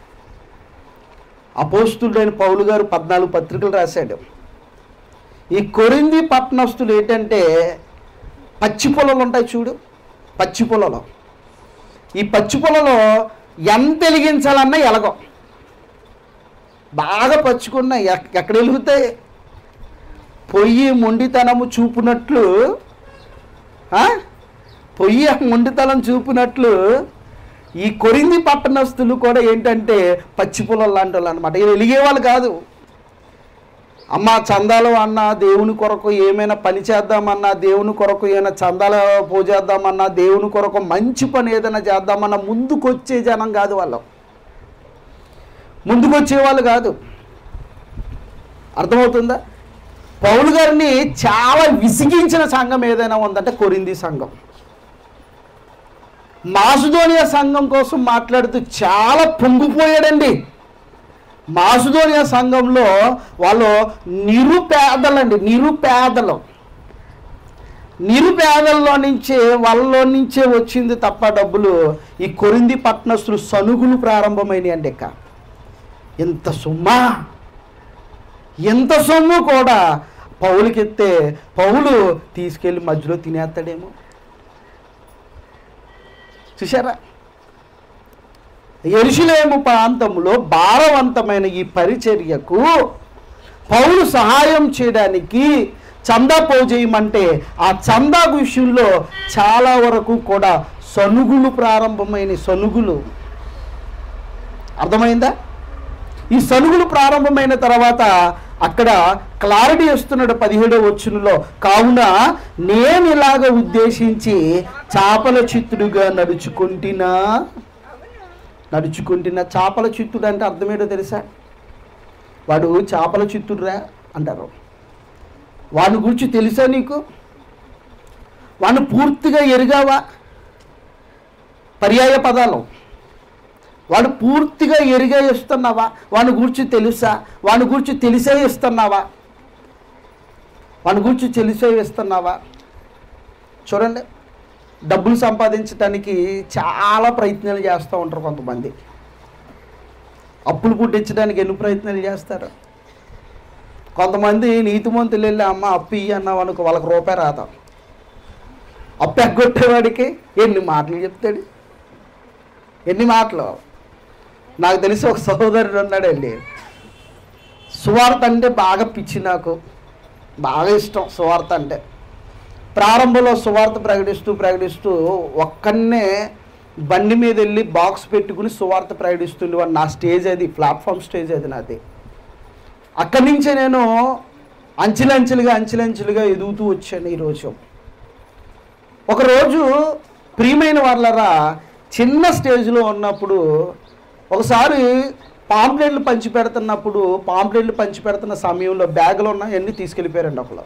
అపోస్తుడైన పౌలు గారు 14 పత్రికలు రాశాడు. ఈ కొరింథీ పట్టణస్తులు ఏంటంటే పచ్చి పొలాలు ఉంటాయి చూడు, పచ్చి పొలాలు. ఈ పచ్చి పొలలో ఎంత వెలిగించాలన్నా ఎలగం, బాగా పచ్చుకున్నాయి. ఎక్కడ వెలుగుతాయి? పొయ్యి మొండితనము చూపునట్లు, మొండితనం చూపినట్లు ఈ కొరింథీ పట్టణస్తులు కూడా ఏంటంటే పచ్చి పొలాలు లాంటి వాళ్ళు అనమాట. వెలిగేవాళ్ళు కాదు. అమ్మ చందాలు అన్నా, దేవుని కొరకు ఏమైనా పని చేద్దామన్నా, దేవుని కొరకు ఏమైనా చందాలు పోజేద్దామన్నా, దేవుని కొరకు మంచి పని ఏదైనా చేద్దామన్నా ముందుకొచ్చే జనం కాదు. వాళ్ళు ముందుకొచ్చేవాళ్ళు కాదు. అర్థమవుతుందా? పౌలు గారిని చాలా విసిగించిన సంఘం ఏదైనా ఉందంటే కొరింథీ సంఘం. మాసిదోనియా సంఘం కోసం మాట్లాడుతూ చాలా పొంగిపోయాడండి. మాసిదోనియా సంఘంలో వాళ్ళు నిరుపేదల్లో నుంచే వాళ్ళలో నుంచే వచ్చింది తప్ప డబ్బులు. ఈ కొరింథీ పట్టణస్తులు సనుగులు ప్రారంభమైనవి అండి. ఎంత సొమ్ము కూడా పౌలుకి ఎత్తే పౌలు తీసుకెళ్ళి మధ్యలో తినేస్తాడేమో. చూసారా? యెరూషలేము ప్రాంతంలో భారవంతమైన ఈ పరిచర్యకు పౌలు సహాయం చేయడానికి చందా పోజేయమంటే ఆ చందా విషయంలో చాలా వరకు కూడా సనుగులు ప్రారంభమైన సనుగులు. అర్థమైందా? ఈ సనుగులు ప్రారంభమైన తర్వాత అక్కడ క్లారిటీ వస్తున్నాడు 17వ వచనంలో. కావున నేను ఇలాగ ఉద్దేశించి చాపల చిత్తుడుగా నడుచుకుంటున్నా. చాపల చిత్తుడు అంటే అర్థమేటో తెలుసా? వాడు చేపల చిత్తుడురా అంటారు. వాని గురించి తెలుసా నీకు? వాడిని పూర్తిగా ఎరిగావా? పర్యాయ పదాలు. వాడు పూర్తిగా ఎరిగే ఇస్తున్నావా? వాని గురించి తెలుసా? వాని గురించి తెలిసే ఇస్తున్నావా? చూడండి, డబ్బులు సంపాదించడానికి చాలా ప్రయత్నాలు చేస్తూ ఉంటారు కొంతమంది. అప్పులు పుట్టించడానికి ఎన్ని ప్రయత్నాలు చేస్తారు? కొంతమంది నీతిమంతులు వెళ్ళి అమ్మ అప్పు ఇయ్యి అన్నావు అనుకో, వాళ్ళకి రూపాయి రాదు. అప్పు ఎగ్గొట్టేవాడికి ఎన్ని మాటలు చెప్తాడు, ఎన్ని మాటలు. నాకు తెలిసి ఒక సహోదరుడు ఉన్నాడండి, సువార్త అంటే బాగా పిచ్చి, నాకు బాగా ఇష్టం సువార్త అంటే. ప్రారంభంలో సువార్త ప్రకటిస్తూ ఒక్కనే బండి మీద వెళ్ళి బాక్స్ పెట్టుకుని సువార్త ప్రకటిస్తుండేవాడు. నా స్టేజ్ అది, ప్లాట్ఫామ్ స్టేజ్ అది నాది. అక్కడి నుంచే నేను అంచెలంచెలుగా ఎదుగుతూ వచ్చాను. ఈరోజు ఒకరోజు ప్రియమైన వాళ్ళరా చిన్న స్టేజ్లో ఉన్నప్పుడు ఒకసారి పాంప్లెట్లు పంచిపెడుతున్న సమయంలో బ్యాగులో ఉన్న అన్నీ తీసుకెళ్ళిపోయారండి ఒకళ్ళు.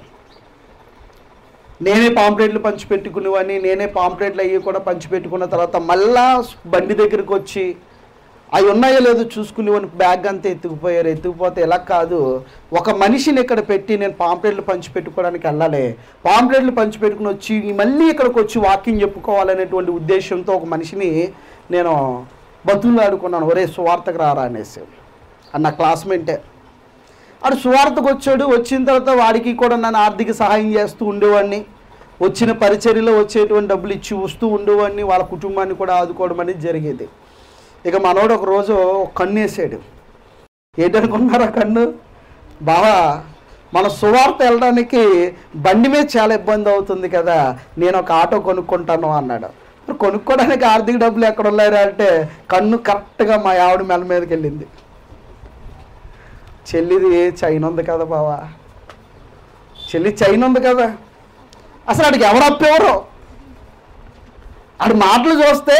నేనే పాంప్లెట్లు పంచిపెట్టుకునేవాడిని. నేనే పాంప్లెట్లు అయ్యి కూడా పంచిపెట్టుకున్న తర్వాత మళ్ళా బండి దగ్గరికి వచ్చి అవి ఉన్నాయో లేదో చూసుకునేవాడిని. బ్యాగ్ అంతా ఎత్తుకుపోతే ఎలా కాదు, ఒక మనిషిని ఇక్కడ పెట్టి నేను పాంప్లెట్లు పంచిపెట్టుకోవడానికి వెళ్ళాలి, పాంప్లెట్లు పంచిపెట్టుకుని వచ్చి మళ్ళీ ఇక్కడికి వచ్చి వాకింగ్ చెప్పుకోవాలనేటువంటి ఉద్దేశంతో ఒక మనిషిని నేను బతులాడుకున్నాను, ఒరే సువార్తకు రారా అనేసి. నా క్లాస్మేటే ఆడు సువార్తకు వచ్చాడు. వచ్చిన తర్వాత వాడికి కూడా నన్ను ఆర్థిక సహాయం చేస్తూ ఉండేవాడిని. వచ్చిన పరిచర్యలో వచ్చేటువంటి డబ్బులు ఇచ్చి వస్తూ ఉండేవాడిని. వాళ్ళ కుటుంబాన్ని కూడా ఆదుకోవడం అనేది జరిగేది. ఇక మనోడు ఒక రోజు కన్ను వేసాడు. ఏంటనుకున్నారా కన్ను? బావా మన సువార్త వెళ్ళడానికి బండి మీద చాలా ఇబ్బంది అవుతుంది కదా, నేను ఒక ఆటో కొనుక్కుంటాను అన్నాడు. కొనుక్కోవడానికి ఆర్థిక డబ్బులు ఎక్కడ ఉన్నాయా అంటే కన్ను కరెక్ట్గా మా ఆవిడ మెల్ల మీదకి వెళ్ళింది. చెల్లిది చైన్ ఉంది కదా బావా, చెల్లి చైన్ ఉంది కదా. అసలు ఆడికి ఎవరు అప్పెవరు? ఆడి మాటలు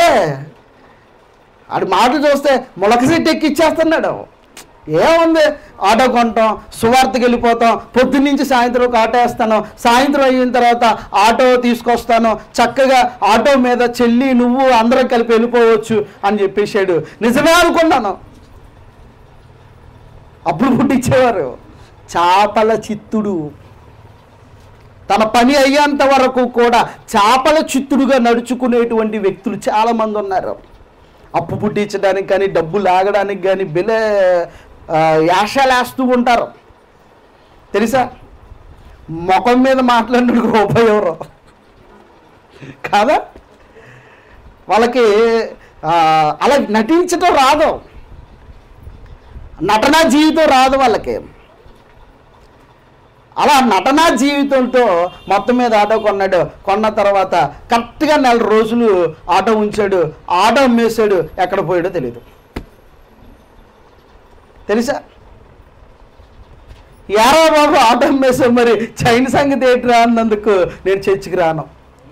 చూస్తే మొలక సెట్ ఎక్కిచ్చేస్తున్నాడు. ఏముంది, ఆటో కొంటాం, సువార్తకి వెళ్ళిపోతాం, పొద్దున్నుంచి సాయంత్రం ఒక ఆటో వేస్తాను, సాయంత్రం అయిన తర్వాత ఆటో తీసుకొస్తాను, చక్కగా ఆటో మీద చెల్లి నువ్వు అందరం కలిపి వెళ్ళిపోవచ్చు అని చెప్పేశాడు. నిజమే అనుకున్నాను. అప్పుడు పుట్టించేవారు చాపల చిత్తుడు. తన పని అయ్యేంత వరకు కూడా చాపల చిత్తుడుగా నడుచుకునేటువంటి వ్యక్తులు చాలామంది ఉన్నారు. అప్పు పుట్టించడానికి కానీ, డబ్బు లాగడానికి కానీ యాషాలు వేస్తూ ఉంటారు. తెలుసా? ముఖం మీద మాట్లాడిన రూపాయి ఎవరో కాదా? వాళ్ళకి అలా నటించడం రాదు, నటనా జీవితం రాదు వాళ్ళకి. అలా నటనా జీవితంతో మొత్తం మీద ఆటో కొన్నాడు. కొన్న తర్వాత కరెక్ట్గా 4 రోజులు ఆటో ఉంచాడు, ఆటో అమ్మేశాడు, ఎక్కడ పోయాడో తెలియదు. తెలుసా? యారా బాబు ఆటో అమ్మేశాం, మరి చైన్ సంగతి ఏంటి అన్నందుకు నేను చర్చికి రాను.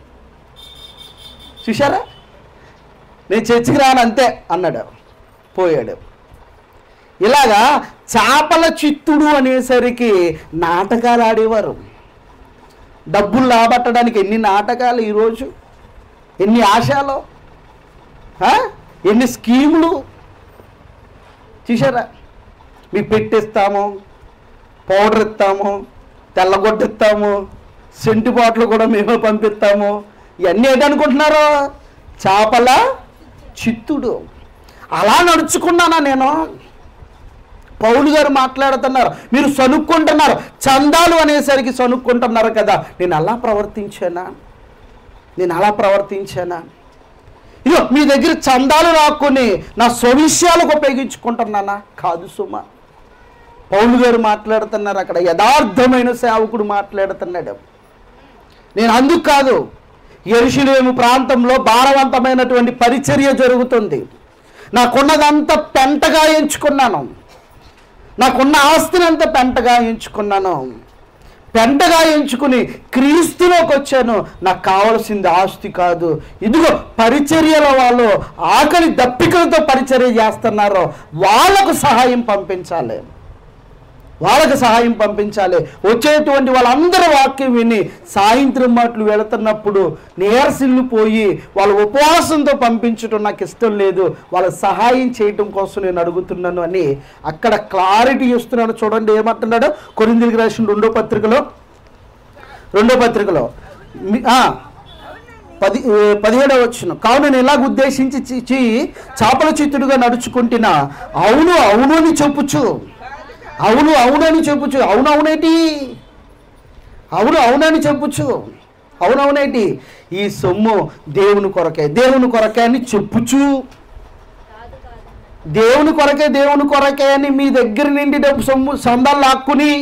చూశారా? నేను చర్చికి రాను అంతే అన్నాడు, పోయాడు. ఇలాగా చాపల చిత్తుడు అనేసరికి నాటకాలు ఆడేవారు. డబ్బులు రాబట్టడానికి ఎన్ని నాటకాలు ఈరోజు, ఎన్ని ఆశలు, ఎన్ని స్కీములు. చూసారా? మీకు పెట్టిస్తాము, పౌడర్ ఇస్తాము, తెల్లగొడ్డిస్తాము, సెంటు బాటిల్ కూడా మేమే పంపిస్తాము. ఇవన్నీ ఏంటనుకుంటున్నారు? చాపల చిత్తుడు. అలా నడుచుకున్నానా నేను? పౌలు గారు మాట్లాడుతున్నారు, మీరు సనుక్కుంటున్నారు, చందాలు అనేసరికి సనుక్కుంటున్నారు కదా. నేను అలా ప్రవర్తించానా? ఇదో మీ దగ్గర చందాలు రాక్కుని నా స్వవిషయాలకు ఉపయోగించుకుంటున్నానా? కాదు సుమా. పౌలు గారు మాట్లాడుతున్నారు, అక్కడ యథార్థమైన సేవకుడు మాట్లాడుతున్నాడు. నేను అందుకు కాదు, యెరూషలేము ప్రాంతంలో భారవంతమైనటువంటి పరిచర్య జరుగుతుంది, నాకున్నదంతా పెంటగా ఎంచుకున్నాను, నాకున్న ఆస్తిని అంతా పెంటగా ఎంచుకుని క్రీస్తులోకి వచ్చాను. నాకు కావాల్సింది ఆస్తి కాదు. ఇదిగో పరిచర్యల వాళ్ళు ఆకలి దప్పికలతో పరిచర్య చేస్తున్నారు, వాళ్ళకు సహాయం పంపించాలి. వచ్చేటువంటి వాళ్ళందరూ వాక్యం విని సాయంత్రం మాటలు వెళుతున్నప్పుడు నీరసిల్లు పోయి వాళ్ళ ఉపవాసంతో పంపించడం నాకు ఇష్టం లేదు, వాళ్ళకి సహాయం చేయటం కోసం నేను అడుగుతున్నాను అని అక్కడ క్లారిటీ ఇస్తున్నాడు. చూడండి ఏమంటున్నాడు కొరింథీయులకు రాసిన రెండో పత్రికలో 17వ వచనం. కావున నేను ఎలాగ ఉద్దేశించి చాపల చిత్తుడుగా నడుచుకుంటున్నా, అవును అని చెప్పుచు, అవునవునని ఈ సొమ్ము దేవుని కొరకే అని చెప్పుచు, దేవుని కొరకే అని మీ దగ్గర నుండి డబ్బు సొందాలు లాక్కుని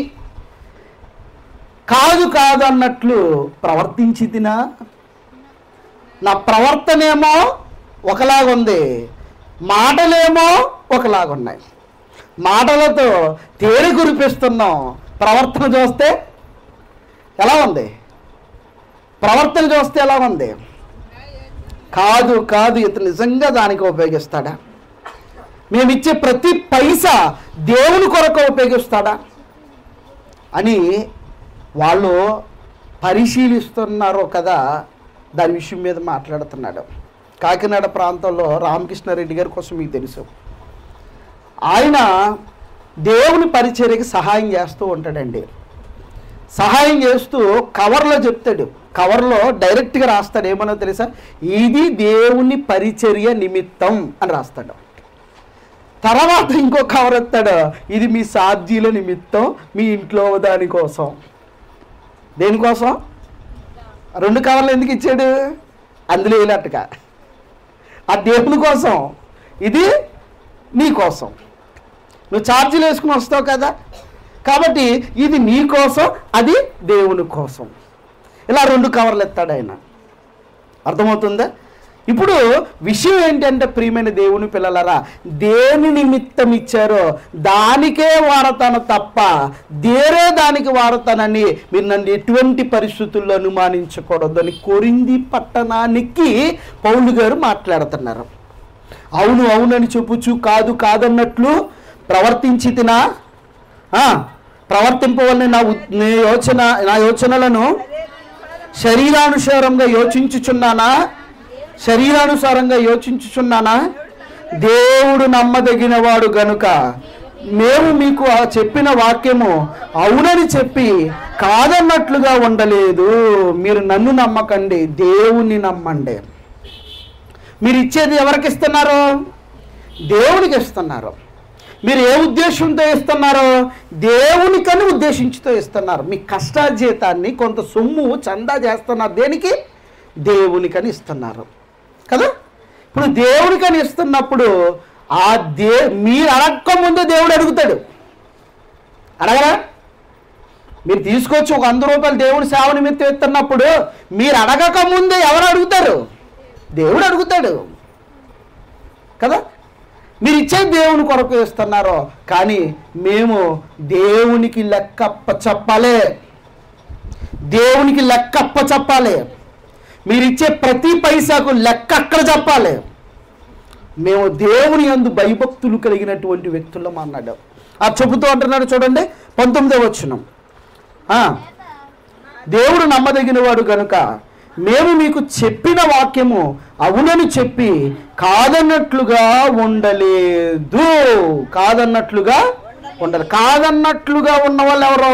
కాదు అన్నట్లు ప్రవర్తించి తినా. నా ప్రవర్తనేమో ఒకలాగుంది, మాటలేమో ఒకలాగున్నాయి. మాటలతో తేనె కురిపిస్తున్నాం, ప్రవర్తన చూస్తే ఎలా ఉంది? కాదు ఇతను నిజంగా దానికి ఉపయోగిస్తాడా? మేమిచ్చే ప్రతి పైసా దేవుని కొరకు ఉపయోగిస్తాడా అని వాళ్ళు పరిశీలిస్తున్నారు కదా. దాని విషయం మీద మాట్లాడుతున్నాడు. కాకినాడ ప్రాంతంలో రామకృష్ణారెడ్డి గారి కోసం మీకు తెలుసు, ఆయన దేవుని పరిచర్యకి సహాయం చేస్తూ ఉంటాడండి. సహాయం చేస్తూ కవర్లో చెప్తాడు, కవర్లో డైరెక్ట్గా రాస్తాడు. ఏమన్నా తెలుసా? ఇది దేవుని పరిచర్య నిమిత్తం అని రాస్తాడు. తర్వాత ఇంకో కవర్ ఎత్తాడు, ఇది మీ సాధ్యుల నిమిత్తం, మీ ఇంట్లో దానికోసం. దేనికోసం? 2 కవర్లు ఎందుకు ఇచ్చాడు? అందులో వేయనట్టుగా ఆ దేవుని కోసం, ఇది నీ కోసం. నువ్వు ఛార్జీలు వేసుకుని వస్తావు కదా, కాబట్టి ఇది నీ కోసం, అది దేవుని కోసం. ఇలా 2 కవర్లు ఎత్తాడు ఆయన. అర్థమవుతుందా? ఇప్పుడు విషయం ఏంటంటే ప్రియమైన దేవుని పిల్లలరా, దేని నిమిత్తం ఇచ్చారో దానికే వాడతాను తప్ప వేరే దానికి వాడతానని మీరు నన్ను ఎటువంటి పరిస్థితుల్లో అనుమానించకూడదని కొరింథీ పట్టణానికి పౌలు గారు మాట్లాడుతున్నారు. అవును అవునని చెప్పుచు కాదు కాదన్నట్లు ప్రవర్తించితినా, ప్రవర్తింపవలని నా యోచనలను శరీరానుసారంగా యోచించుచున్నానా? దేవుడు నమ్మదగిన వాడు గనుక మేము మీకు చెప్పిన వాక్యము అవునని చెప్పి కాదన్నట్లుగా ఉండలేదు. మీరు నన్ను నమ్మకండి, దేవుణ్ణి నమ్మండి. మీరు ఇచ్చేది ఎవరికి ఇస్తున్నారు? దేవునికి ఇస్తున్నారు. మీరు ఏ ఉద్దేశంతో ఇస్తున్నారో దేవునికని ఉద్దేశించుతో ఇస్తున్నారు. మీ కష్టార్జితాన్ని కొంత సొమ్ము చందా చేస్తున్నారు. దేనికి? దేవునికని ఇస్తున్నారు కదా. ఇప్పుడు దేవునికని ఇస్తున్నప్పుడు మీరు అడగక ముందు దేవుడు అడుగుతాడు. అడగరా? మీరు తీసుకొచ్చి ఒక 100 రూపాయలు దేవుడి సేవ నిమిత్తం ఇస్తున్నప్పుడు మీరు అడగక ముందే ఎవరు అడుగుతారు? దేవుడు అడుగుతాడు కదా. మీరు ఇచ్చే దేవుని కొరకు ఇస్తున్నారో, కానీ మేము దేవునికి లెక్కప్ప చెప్పాలి. మీరు ఇచ్చే ప్రతి పైసాకు లెక్క అక్కడ చెప్పాలి. మేము దేవుని యందు భయభక్తులు కలిగినటువంటి వ్యక్తులం అన్నాడు. చెబుతూ అంటున్నాడు చూడండి 19వ వచనం. దేవుడు నమ్మదగిన వాడు కనుక మేము మీకు చెప్పిన వాక్యము అవునని చెప్పి కాదన్నట్లుగా ఉండలేదు. కాదన్నట్లుగా ఉన్న వాళ్ళు ఎవరో?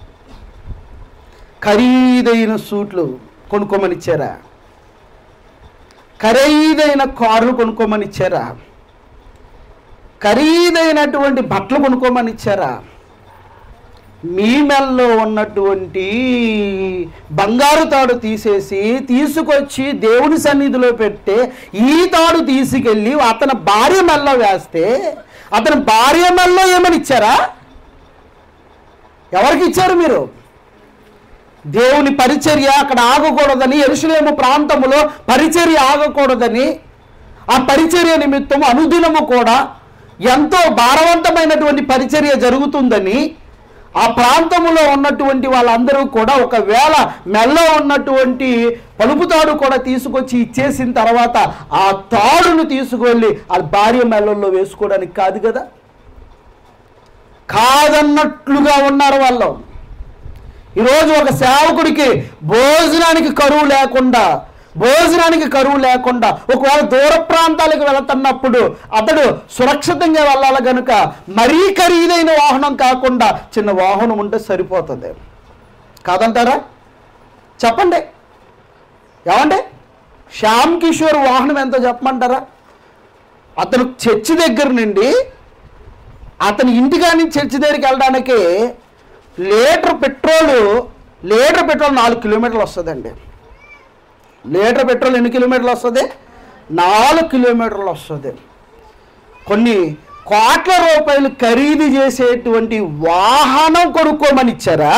ఖరీదైన సూట్లు కొనుక్కోమని ఇచ్చారా? ఖరీదైన కార్లు కొనుక్కోమని ఇచ్చారా? ఖరీదైనటువంటి బట్టలు కొనుక్కోమని ఇచ్చారా? మీ మెల్లో ఉన్నటువంటి బంగారు తాడు తీసుకొచ్చి దేవుని సన్నిధిలో పెడితే ఈ తాడు తీసుకెళ్ళి అతని భార్య మెల్లో వేస్తే అతని భార్య మెల్లో ఏమని ఇచ్చారా? ఎవరికి ఇచ్చారు మీరు? దేవుని పరిచర్య అక్కడ ఆగకూడదని, యెరూషలేము ప్రాంతంలో పరిచర్య ఆగకూడదని, ఆ పరిచర్య నిమిత్తం అనుదినము కూడా ఎంతో భారవంతమైనటువంటి పరిచర్య జరుగుతుందని ఆ ప్రాంతంలో ఉన్నటువంటి వాళ్ళందరూ కూడా ఒకవేళ మెల్లో ఉన్నటువంటి పలుపు తాడు కూడా తీసుకొచ్చి ఇచ్చేసిన తర్వాత ఆ తాడును తీసుకెళ్ళి ఆ భార్య మెల్లల్లో వేసుకోవడానికి కాదు కదా. కాదన్నట్లుగా ఉన్నారు వాళ్ళు. ఈరోజు ఒక సేవకుడికి భోజనానికి కరువు లేకుండా ఒకవేళ దూర ప్రాంతాలకు వెళుతున్నప్పుడు అతడు సురక్షితంగా వెళ్ళాలి కనుక మరీ ఖరీదైన వాహనం కాకుండా చిన్న వాహనం ఉంటే సరిపోతుంది. కాదంటారా? చెప్పండి. ఏమంటే శ్యామ్ కిషోర్ వాహనం ఎంతో చెప్పమంటారా? అతను చర్చి దగ్గర నుండి అతని ఇంటికాని చర్చి దగ్గరికి వెళ్ళడానికి లీటర్ పెట్రోల్ 4 కిలోమీటర్లు వస్తుందండి. లీటర్ పెట్రోల్ ఎన్ని కిలోమీటర్లు వస్తుంది? 4 కిలోమీటర్లు వస్తుంది. కొన్ని కోట్ల రూపాయలు ఖరీదు చేసేటువంటి వాహనం కొనుక్కోమని ఇచ్చారా?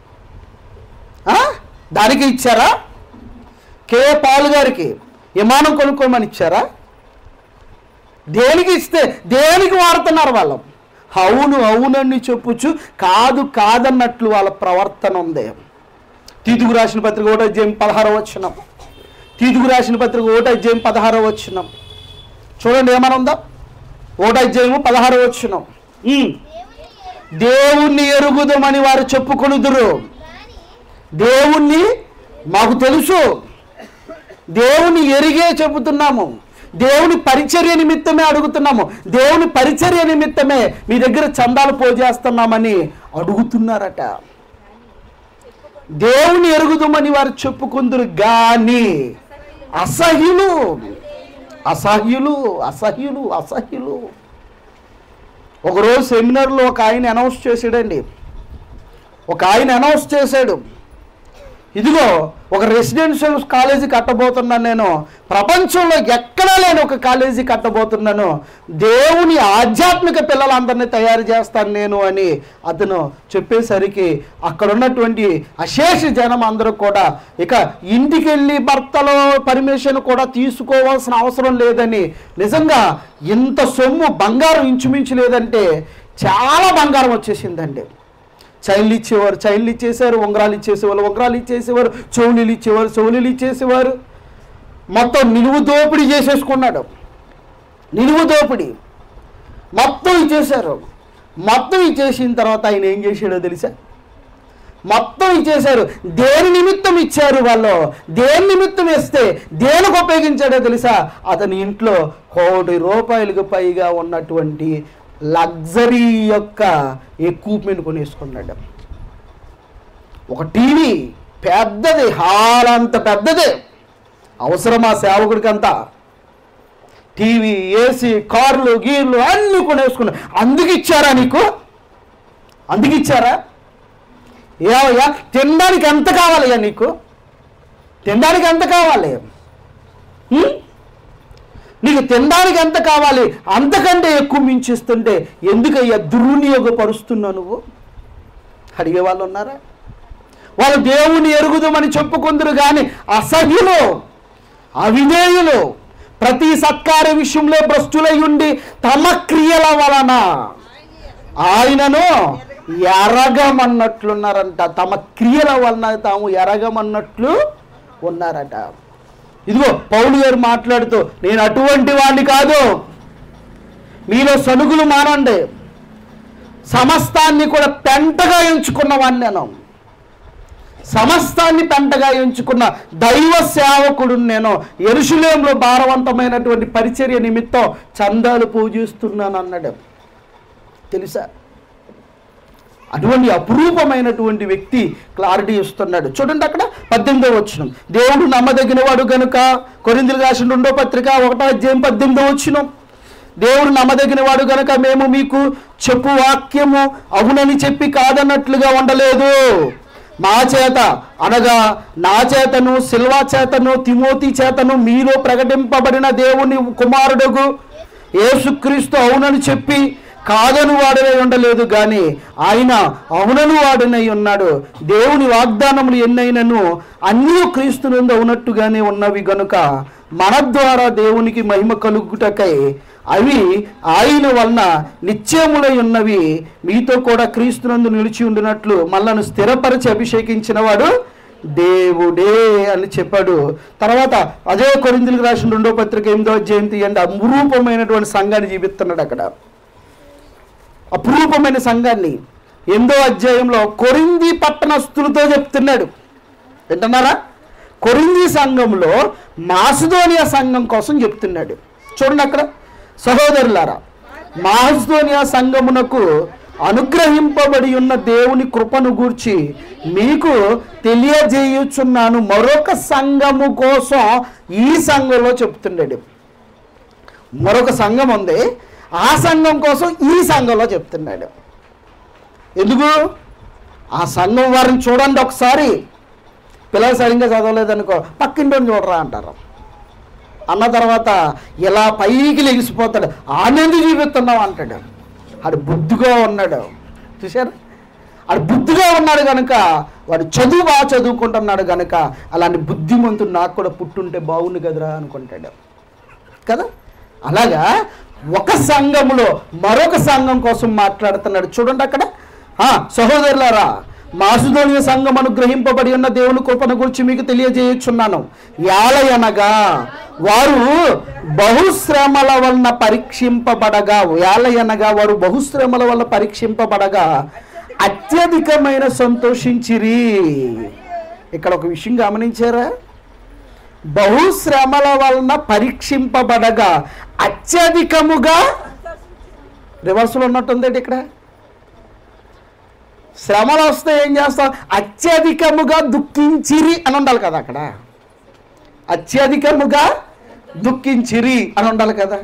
దానికి ఇచ్చారా? కే పాల్ గారికి విమానం కొనుక్కోమని ఇచ్చారా? దేనికి ఇస్తే దేనికి వాడుతున్నారు వాళ్ళు? అవును అవునని చెప్పుచు కాదన్నట్లు వాళ్ళ ప్రవర్తన ఉంది. తీతుకు రాసిన పత్రిక 1వ అధ్యాయం 16వ వచనం. తీతుకు రాసిన పత్రిక 1వ అధ్యాయం 16వ వచనం చూడండి ఏమని ఉందా? 1వ అధ్యాయము 16వ వచనం. దేవుణ్ణి ఎరుగుదమని వారు చెప్పుకొనుదురు. దేవుణ్ణి మాకు తెలుసు, దేవుని ఎరిగే చెబుతున్నాము, దేవుని పరిచర్య నిమిత్తమే అడుగుతున్నాము, దేవుని పరిచర్య నిమిత్తమే మీ దగ్గర చందాలు పోజేస్తున్నామని అడుగుతున్నారట. దేవుని ఎరుగుదమని వారు చెప్పుకుందరు గాని అసహ్యులు. ఒకరోజు సెమినార్లో ఒక ఆయన అనౌన్స్ చేశాడు. ఇదిగో ఒక రెసిడెన్షియల్ కాలేజీ కట్టబోతున్నాను, నేను ప్రపంచంలో ఎక్కడా లేని ఒక కాలేజీ కట్టబోతున్నాను, దేవుని ఆధ్యాత్మిక పిల్లలందరినీ తయారు చేస్తాను నేను అని అతను చెప్పేసరికి అక్కడ ఉన్నటువంటి అశేష జనం అందరూ కూడా ఇక ఇంటికి వెళ్ళి భర్తలో పర్మిషన్ కూడా తీసుకోవాల్సిన అవసరం లేదని, నిజంగా ఇంత సొమ్ము బంగారం ఇంచుమించు లేదంటే చాలా బంగారం వచ్చేసిందండి. చైన్లు ఇచ్చేవారు, చైన్లు ఇచ్చేసేవారు, ఉంగరాలు ఇచ్చేసేవారు, ఉంగరాలు ఇచ్చేసేవారు, చెవులీలు ఇచ్చేవారు, చెవులీలు ఇచ్చేసేవారు. మొత్తం నిలువు దోపిడీ చేసేసుకున్నాడు. నిలువు దోపిడీ మొత్తం ఇచ్చేశారు. మొత్తం ఇచ్చేసిన తర్వాత ఆయన ఏం చేశాడో తెలుసా? మొత్తం ఇచ్చేశారు. దేని నిమిత్తం ఇచ్చారు వాళ్ళు, దేని నిమిత్తం ఇస్తే దేనికి ఉపయోగించాడో తెలుసా? అతని ఇంట్లో ₹1,00,00,000 పైగా ఉన్నటువంటి లగ్జరీ యొక్క ఎక్విప్మెంట్ కొనేసుకున్నాడు. ఒక టీవీ పెద్దది, హాల్ అంత పెద్దదే, అవసరమా సేవకుడికి అంతా? టీవీ, ఏసీ, కార్లు, గీర్లు అన్నీ కొనేసుకున్నాడు. అందుకు ఇచ్చారా నీకు? అందుకు ఇచ్చారా? ఏవయ్యా తినడానికి ఎంత కావాలయ్యా నీకు? తినడానికి ఎంత కావాలి? నీకు తినడానికి ఎంత కావాలి? అంతకంటే ఎక్కువ మించిస్తుంటే ఎందుకయ్యా దుర్వినియోగపరుస్తున్నావు నువ్వు? అడిగే వాళ్ళు ఉన్నారా? వాళ్ళు దేవుని ఎరుగుదామని చెప్పుకుందరు కానీ అసహ్యులు, అవిధేయులు, ప్రతి సత్కార్య విషయంలో భ్రష్టులై ఉండి తమ క్రియల వలన ఆయనను ఎరగమన్నట్లున్నారంట. తమ క్రియల వలన తాము ఎరగమన్నట్లు ఉన్నారట. ఇదిగో పౌలు గారు మాట్లాడుతూ, నేను అటువంటి వాడిని కాదు, మీలో సనుగులు మానండి, సమస్తాన్ని కూడా పెంటగా ఎంచుకున్నవాడిని, నేను సమస్తాన్ని పెంటగా ఎంచుకున్న దైవ సేవకుడు, నేను యెరూషలేములో భారవంతమైనటువంటి పరిచర్య నిమిత్తం చందాలు పూజిస్తున్నాను అన్నాడు. తెలుసా? అటువంటి అపురూపమైనటువంటి వ్యక్తి క్లారిటీ ఇస్తున్నాడు. చూడండి అక్కడ 18వ వచనం, దేవుడు నమ్మదగిన వాడు గనుక, కొరింథీయులకు రాసిన 2వ పత్రిక 1వ అధ్యాయం 18వ వచనం, దేవుడు నమ్మదగిన వాడు గనుక మేము మీకు చెప్పు వాక్యము అవునని చెప్పి కాదన్నట్లుగా ఉండలేదు. మా చేత అనగా నా చేతను, సిల్వా చేతను, తిమోతి చేతను మీలో ప్రకటింపబడిన దేవుని కుమారుడుగు యేసుక్రీస్తు అవునని చెప్పి కాదని వాడనై ఉండలేదు కానీ ఆయన అవునను వాడనై ఉన్నాడు. దేవుని వాగ్దానములు ఎన్నైనను అన్నీ క్రీస్తునందు అవునట్టుగానే ఉన్నవి గనుక మన ద్వారా దేవునికి మహిమ కలుగుటకై అవి ఆయన వలన నిశ్చయములై ఉన్నవి. మీతో కూడా క్రీస్తునందు నిలిచి ఉండినట్లు మనల్ని స్థిరపరిచి అభిషేకించిన వాడు దేవుడే అని చెప్పాడు. తర్వాత అదే కొరింథీయులకు రాసిన 2వ పత్రిక 8వ అధ్యాయం తీయండి. అపురూపమైనటువంటి సంఘాన్ని జీవిస్తున్నాడు అక్కడ. అపురూపమైన సంఘాన్ని 8వ అధ్యాయంలో కొరింథీ పట్టణస్థులతో చెప్తున్నాడు. వింటున్నారా? కొరింథీ సంఘంలో మాసిదోనియా సంఘం కోసం చెప్తున్నాడు. చూడండి అక్కడ, సహోదరులారా, మాసిదోనియా సంఘమునకు అనుగ్రహింపబడి ఉన్న దేవుని కృపను గూర్చి మీకు తెలియజేయుచున్నాను. మరొక సంఘము కోసం ఈ సంఘంలో చెప్తున్నాడు. మరొక సంఘం ఉంది, ఆ సంఘం కోసం ఈ సంఘంలో చెప్తున్నాడు. ఎందుకు? ఆ సంఘం వారిని చూడండి ఒకసారి, పిల్లలు సరిగ్గా చదవలేదనుకో పక్కింటోని చూడరా అంటారు. అన్న తర్వాత ఇలా పైకి లెగిసిపోతాడు, ఆనంది చూపిస్తున్నావు అంటాడు. ఆడు బుద్ధిగా ఉన్నాడు. చూసారు? ఆడు బుద్ధిగా ఉన్నాడు కనుక, వాడు చదువు బాగా చదువుకుంటున్నాడు కనుక అలాంటి బుద్ధిమంతుడు నాకు కూడా పుట్టుంటే బాగుండు కదరా అనుకుంటాడు కదా. అలాగా ఒక సంఘములో మరొక సంఘం కోసం మాట్లాడుతున్నాడు. చూడండి అక్కడ, సహోదరులారా, మాసిదోనియా సంఘం అనుగ్రహింపబడి ఉన్న దేవుని కృపను గురించి మీకు తెలియజేయుచున్నాను. యాలయనగా వారు బహుశ్రమల వలన పరీక్షింపబడగా, యాలయనగా వారు బహుశ్రమల వల్ల పరీక్షింపబడగా అత్యధికమైన సంతోషించిరి. ఇక్కడ ఒక విషయం గమనించారా? బహుశ్రమల వలన పరీక్షింపబడగా అత్యధికముగా, రివర్స్లో ఉన్నట్టుంది ఇక్కడ. శ్రమలు వస్తే ఏం చేస్తాం? అత్యధికముగా దుఃఖించిరి అని ఉండాలి కదా అక్కడ. అత్యధికముగా దుఃఖించిరి అని ఉండాలి కదా.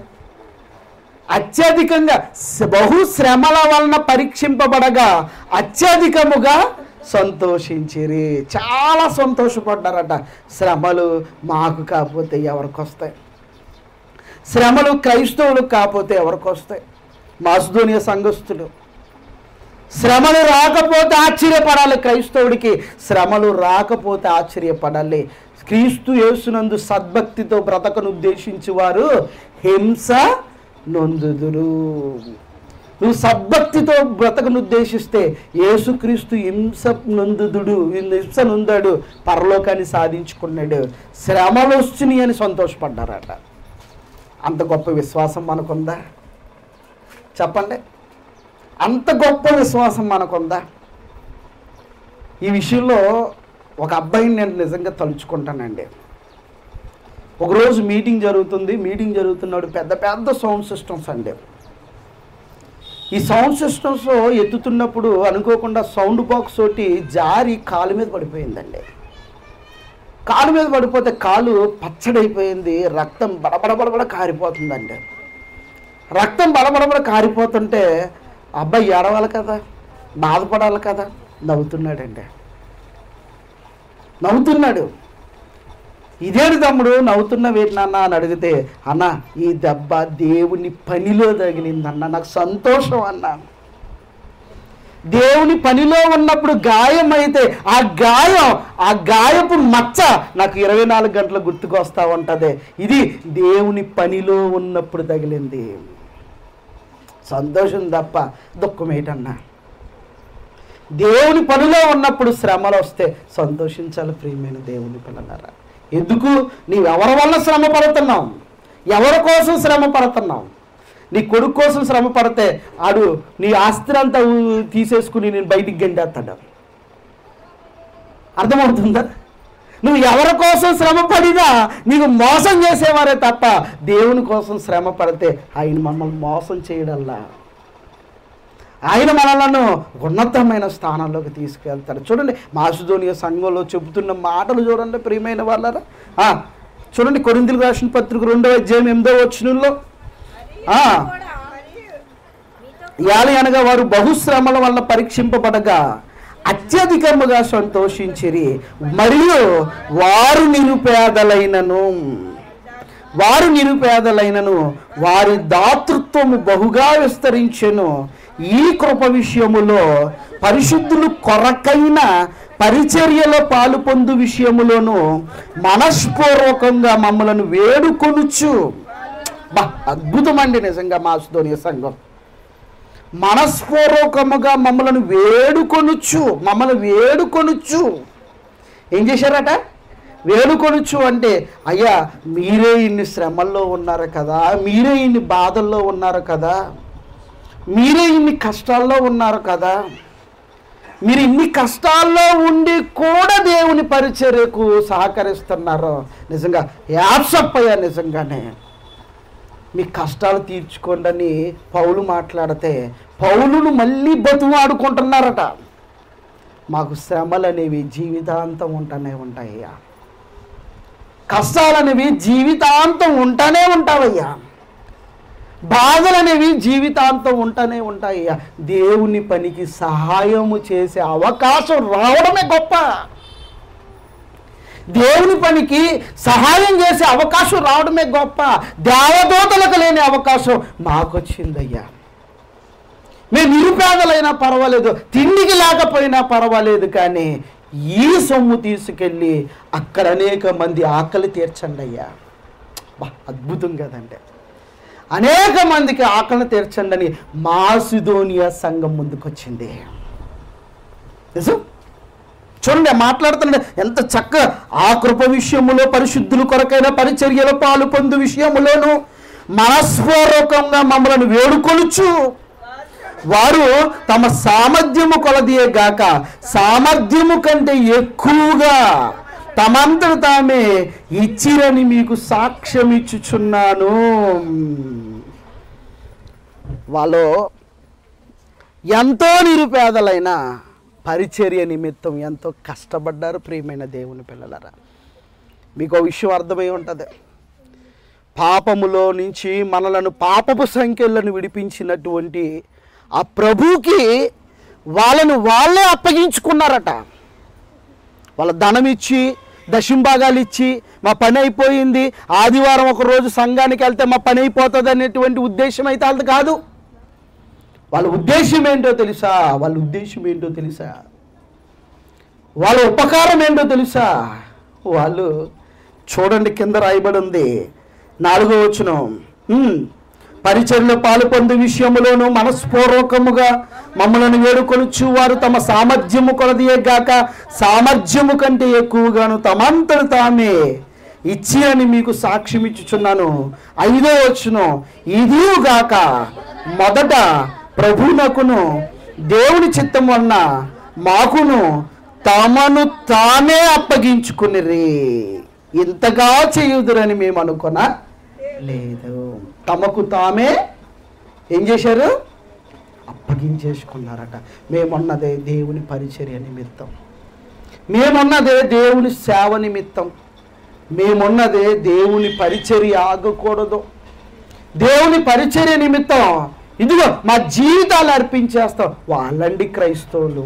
అత్యధికంగా బహుశ్రమల వలన పరీక్షింపబడగా అత్యధికముగా సంతోషించిరి. చాలా సంతోషపడ్డారట. శ్రమలు మాకు కాకపోతే ఎవరికి వస్తాయి? శ్రమలు క్రైస్తవులకు కాకపోతే ఎవరికి వస్తాయి? మాసిదోనియా సంఘస్థులు శ్రమలు రాకపోతే ఆశ్చర్యపడాలి. క్రైస్తవుడికి శ్రమలు రాకపోతే ఆశ్చర్యపడాలి. క్రీస్తు యేసునందు సద్భక్తితో బ్రతకను ఉద్దేశించి వారు హింస నొందుదురు. నువ్వు సద్భక్తితో బ్రతకను ఉద్దేశిస్తే యేసుక్రీస్తు హింస నొందాడు, పరలోకాన్ని సాధించుకున్నాడు. శ్రమలు వచ్చినాయి అని సంతోషపడ్డారట. అంత గొప్ప విశ్వాసం మనకుందా? చెప్పండి, అంత గొప్ప విశ్వాసం మనకుందా? ఈ విషయంలో ఒక అబ్బాయిని నేను నిజంగా తలుచుకుంటానండి. ఒకరోజు మీటింగ్ జరుగుతున్నాడు. పెద్ద పెద్ద సౌండ్ సిస్టమ్స్ అండి. ఈ సౌండ్ సిస్టమ్స్ ఎత్తుతున్నప్పుడు అనుకోకుండా సౌండ్ బాక్స్ ఒకటి జారి కాలు మీద పడిపోయిందండి. కాలు మీద పడిపోతే కాలు పచ్చడైపోయింది. రక్తం బడబడబడబడ కారిపోతుందండి. రక్తం బడబడబడ కారిపోతుంటే అబ్బాయి ఏడవాలి కదా, బాధపడాలి కదా, నవ్వుతున్నాడండి. ఇదేంటి తమ్ముడు నవ్వుతున్నవేంటి నాన్న అని అడిగితే, అన్న ఈ దెబ్బ దేవుని పనిలో తగిలిందన్న, నాకు సంతోషం అన్న. దేవుని పనిలో ఉన్నప్పుడు గాయం అయితే ఆ గాయపు మచ్చ నాకు 24 గంటలు గుర్తుకు వస్తూ ఉంటుంది. ఇది దేవుని పనిలో ఉన్నప్పుడు తగిలింది. సంతోషం తప్ప దుఃఖం ఏంటన్నా? దేవుని పనిలో ఉన్నప్పుడు శ్రమలు వస్తే సంతోషించాలి ప్రియమైన దేవుని పిల్లలారా. ఎందుకు? నీవెవరి వల్ల శ్రమ పడుతున్నావు? ఎవరి కోసం శ్రమ పడుతున్నావు? నీ కొడుకు కోసం శ్రమ పడితే ఆడు నీ ఆస్తి అంతా తీసేసుకుని నేను బయటికి గెంటేస్తాడు. అర్థమవుతుందా? నువ్వు ఎవరి కోసం శ్రమ పడినా నీకు మోసం చేసేవారే తప్ప దేవుని కోసం శ్రమ పడితే ఆయన మమ్మల్ని మోసం చేయడల్లా. ఆయన మనలను ఉన్నతమైన స్థానంలోకి తీసుకెళ్తాడు. చూడండి, మాసిదోనియా సంఘంలో చెబుతున్న మాటలు చూడండి ప్రియమైన వాళ్ళారా. చూడండి, కొరింథీయులకు రాసిన పత్రిక 2వ అధ్యాయం 8వ వచనంలో, యాలి అనగా వారు బహుశ్రమల వల్ల పరీక్షింపబడగా అత్యధికముగా సంతోషించిరి, మరియు వారు నిరుపేదలైనను వారి దాతృత్వము బహుగా విస్తరించెను. ఈ కృప విషయములో పరిశుద్ధులు కొరకైన పరిచర్యలో పాలు పొందు విషయములోను మనస్పూర్వకంగా మమ్మలను వేడుకొనుచు. అద్భుతమండి నిజంగా మాసిదోనియా సంఘం. మనస్పూర్వకముగా మమ్మల్ని వేడుకొనుచు. ఏం చేశారట? వేడుకొనుచు అంటే, అయ్యా మీరే ఇన్ని శ్రమల్లో ఉన్నారు కదా, మీరే ఇన్ని బాధల్లో ఉన్నారు కదా, మీరే ఇన్ని కష్టాల్లో ఉన్నారు కదా, మీరు ఇన్ని కష్టాల్లో ఉండి కూడా దేవుని పరిచర్యకు సహకరిస్తున్నారు. నిజంగా యాప్సప్పయ్యా, నిజంగానే మీ కష్టాలు తీర్చుకోండి అని పౌలు మాట్లాడితే పౌలును మళ్ళీ బతుమాడుకుంటున్నారట. మాకు శ్రమలు అనేవి జీవితాంతం ఉంటూనే ఉంటాయ్యా, కష్టాలు అనేవి జీవితాంతం ఉంటూనే ఉంటావయ్యా, బాధలు అనేవి జీవితాంతం ఉంటూనే ఉంటాయ్యా. దేవుని పనికి సహాయము చేసే అవకాశం రావడమే గొప్ప. దేవుని పనికి సహాయం చేసే అవకాశం రావడమే గొప్ప. దేవదూతలకు లేని అవకాశం మాకు వచ్చిందయ్యా. మేము నిరుపేదలైనా పర్వాలేదు, తిండికి లేకపోయినా పర్వాలేదు, కానీ ఈ సొమ్ము తీసుకెళ్ళి అక్కడ అనేక మంది ఆకలి తీర్చండి అయ్యా. అద్భుతం కదండి. అనేక మందికి ఆకలి తీర్చండి అని మాసిదోనియా సంఘం ముందుకొచ్చింది. నిజం. చూడండి, మాట్లాడుతున్నాడు ఎంత చక్కగా. ఆ కృప విషయములో పరిశుద్ధుల కొరకైన పరిచర్యలో పాలు పొందు విషయములోను మనస్పూర్వకంగా మమ్మల్ని వేడుకొనుచు, వారు తమ సామర్థ్యము కొలదియే గాక సామర్థ్యము కంటే ఎక్కువగా తమంతట తామే ఇచ్చిరని మీకు సాక్ష్యం ఇచ్చుచున్నాను. వాళ్ళు ఎంతో నిరుపేదలైన పరిచర్య నిమిత్తం ఎంతో కష్టపడ్డారు ప్రియమైన దేవుని పిల్లలారా. మీకు విషయం అర్థమై ఉంటుంది. పాపములో నుంచి మనలను పాపపు సంఖ్యలను విడిపించినటువంటి ఆ ప్రభుకి వాళ్ళను వాళ్ళే అప్పగించుకున్నారట. వాళ్ళ ధనం ఇచ్చి, దశంభాగాలు ఇచ్చి, మా పని అయిపోయింది, ఆదివారం ఒకరోజు సంఘానికి వెళ్తే మా పని అయిపోతుంది అనేటువంటి ఉద్దేశం అయితే వాళ్ళది కాదు. వాళ్ళ ఉద్దేశం ఏంటో తెలుసా? వాళ్ళ ఉపకారం ఏంటో తెలుసా? వాళ్ళు చూడండి, కింద రాయబడి ఉంది 4వ వచనం, పరిచర్యలో పాలు పొందు విషయములోను మనస్పూర్వకముగా మమ్మలను వేడుకొనుచు వారు తమ సామర్థ్యము కొలదియే గాక సామర్థ్యము కంటే ఎక్కువగాను తమంతట తామే ఇచ్చి అని మీకు సాక్ష్యం ఇచ్చుచున్నాను. 5వ వచనం, ఇదిగాక మొదట ప్రభువునకును దేవుని చిత్తం వలన మాకును తమను తామే అప్పగించుకునిరి, ఇంతగా చేయుదురని మేము అనుకున్న లేదు. తమకు తామే ఏం చేశారు? అప్పగించేసుకున్నారట. మేమున్నదే దేవుని పరిచర్య నిమిత్తం, మేమున్నదే దేవుని సేవ నిమిత్తం, మేమున్నదే దేవుని పరిచర్య ఆగకూడదు, దేవుని పరిచర్య నిమిత్తం ఇదిగో మా జీవితాలు అర్పించేస్తాం. వాళ్ళండి క్రైస్తవులు,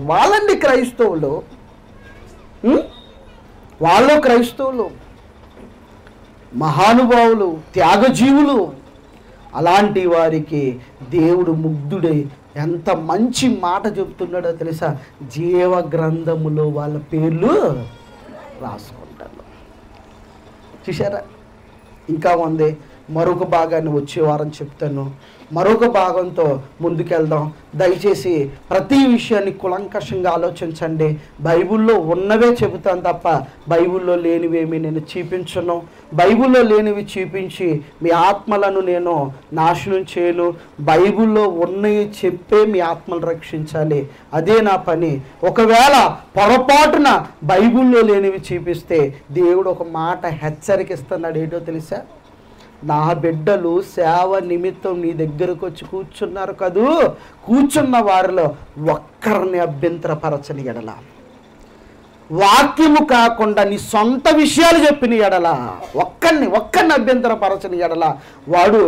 వాళ్ళు క్రైస్తవులు, మహానుభావులు, త్యాగజీవులు. అలాంటి వారికి దేవుడు ముగ్ధుడై ఎంత మంచి మాట చెప్తున్నాడో తెలుసా? జీవ గ్రంథములో వాళ్ళ పేర్లు రాసుకుంటారు. చూసారా? ఇంకా ఉంది. మరొక భాగాన్ని వచ్చే వారం చెప్తాను. మరొక భాగంతో ముందుకెళ్దాం. దయచేసి ప్రతి విషయాన్ని కులంకషంగా ఆలోచించండి. బైబిల్లో ఉన్నవే చెబుతాను తప్ప బైబిల్లో లేనివేమి నేను చూపించను. బైబిల్లో లేనివి చూపించి మీ ఆత్మలను నేను నాశనం చేయను. బైబిల్లో ఉన్నవి చెప్పే మీ ఆత్మను రక్షించాలి, అదే నా పని. ఒకవేళ పొరపాటున బైబిల్లో లేనివి చూపిస్తే దేవుడు ఒక మాట హెచ్చరికిస్తున్నాడు. ఏంటో తెలుసా? నా బిడ్డలు సేవ నిమిత్తం నీ దగ్గరకు వచ్చి కూర్చున్నారు కదూ, కూర్చున్న వారిలో ఒక్కరిని అభ్యంతరపరచని ఎడల, వాక్యము కాకుండా నీ సొంత విషయాలు చెప్పిన ఎడల, ఒక్కరిని అభ్యంతరపరచని ఎడల వాడు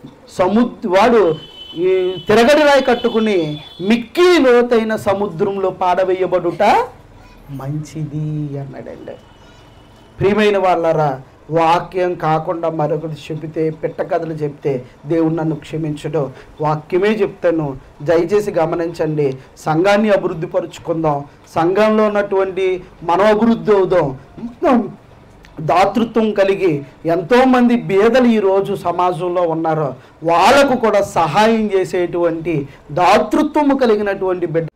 ఈ తిరగడి రాయి కట్టుకుని మిక్కిలి లోతైన సముద్రంలో పాడవేయబడుట మంచిది అన్నాడండి. ప్రియమైన వాళ్ళారా, వాక్యం కాకుండా మరొకటి చెబితే, పిట్ట కథలు చెప్తే దేవుడు నన్ను క్షమించడు. వాక్యమే చెప్తాను. దయచేసి గమనించండి. సంఘాన్ని అభివృద్ధి పరుచుకుందాం. సంఘంలో ఉన్నటువంటి మనం అభివృద్ధి అవుదాం. దాతృత్వం కలిగి ఎంతోమంది బీదలు ఈరోజు సమాజంలో ఉన్నారో వాళ్ళకు కూడా సహాయం చేసేటువంటి దాతృత్వము కలిగినటువంటి బిడ్డ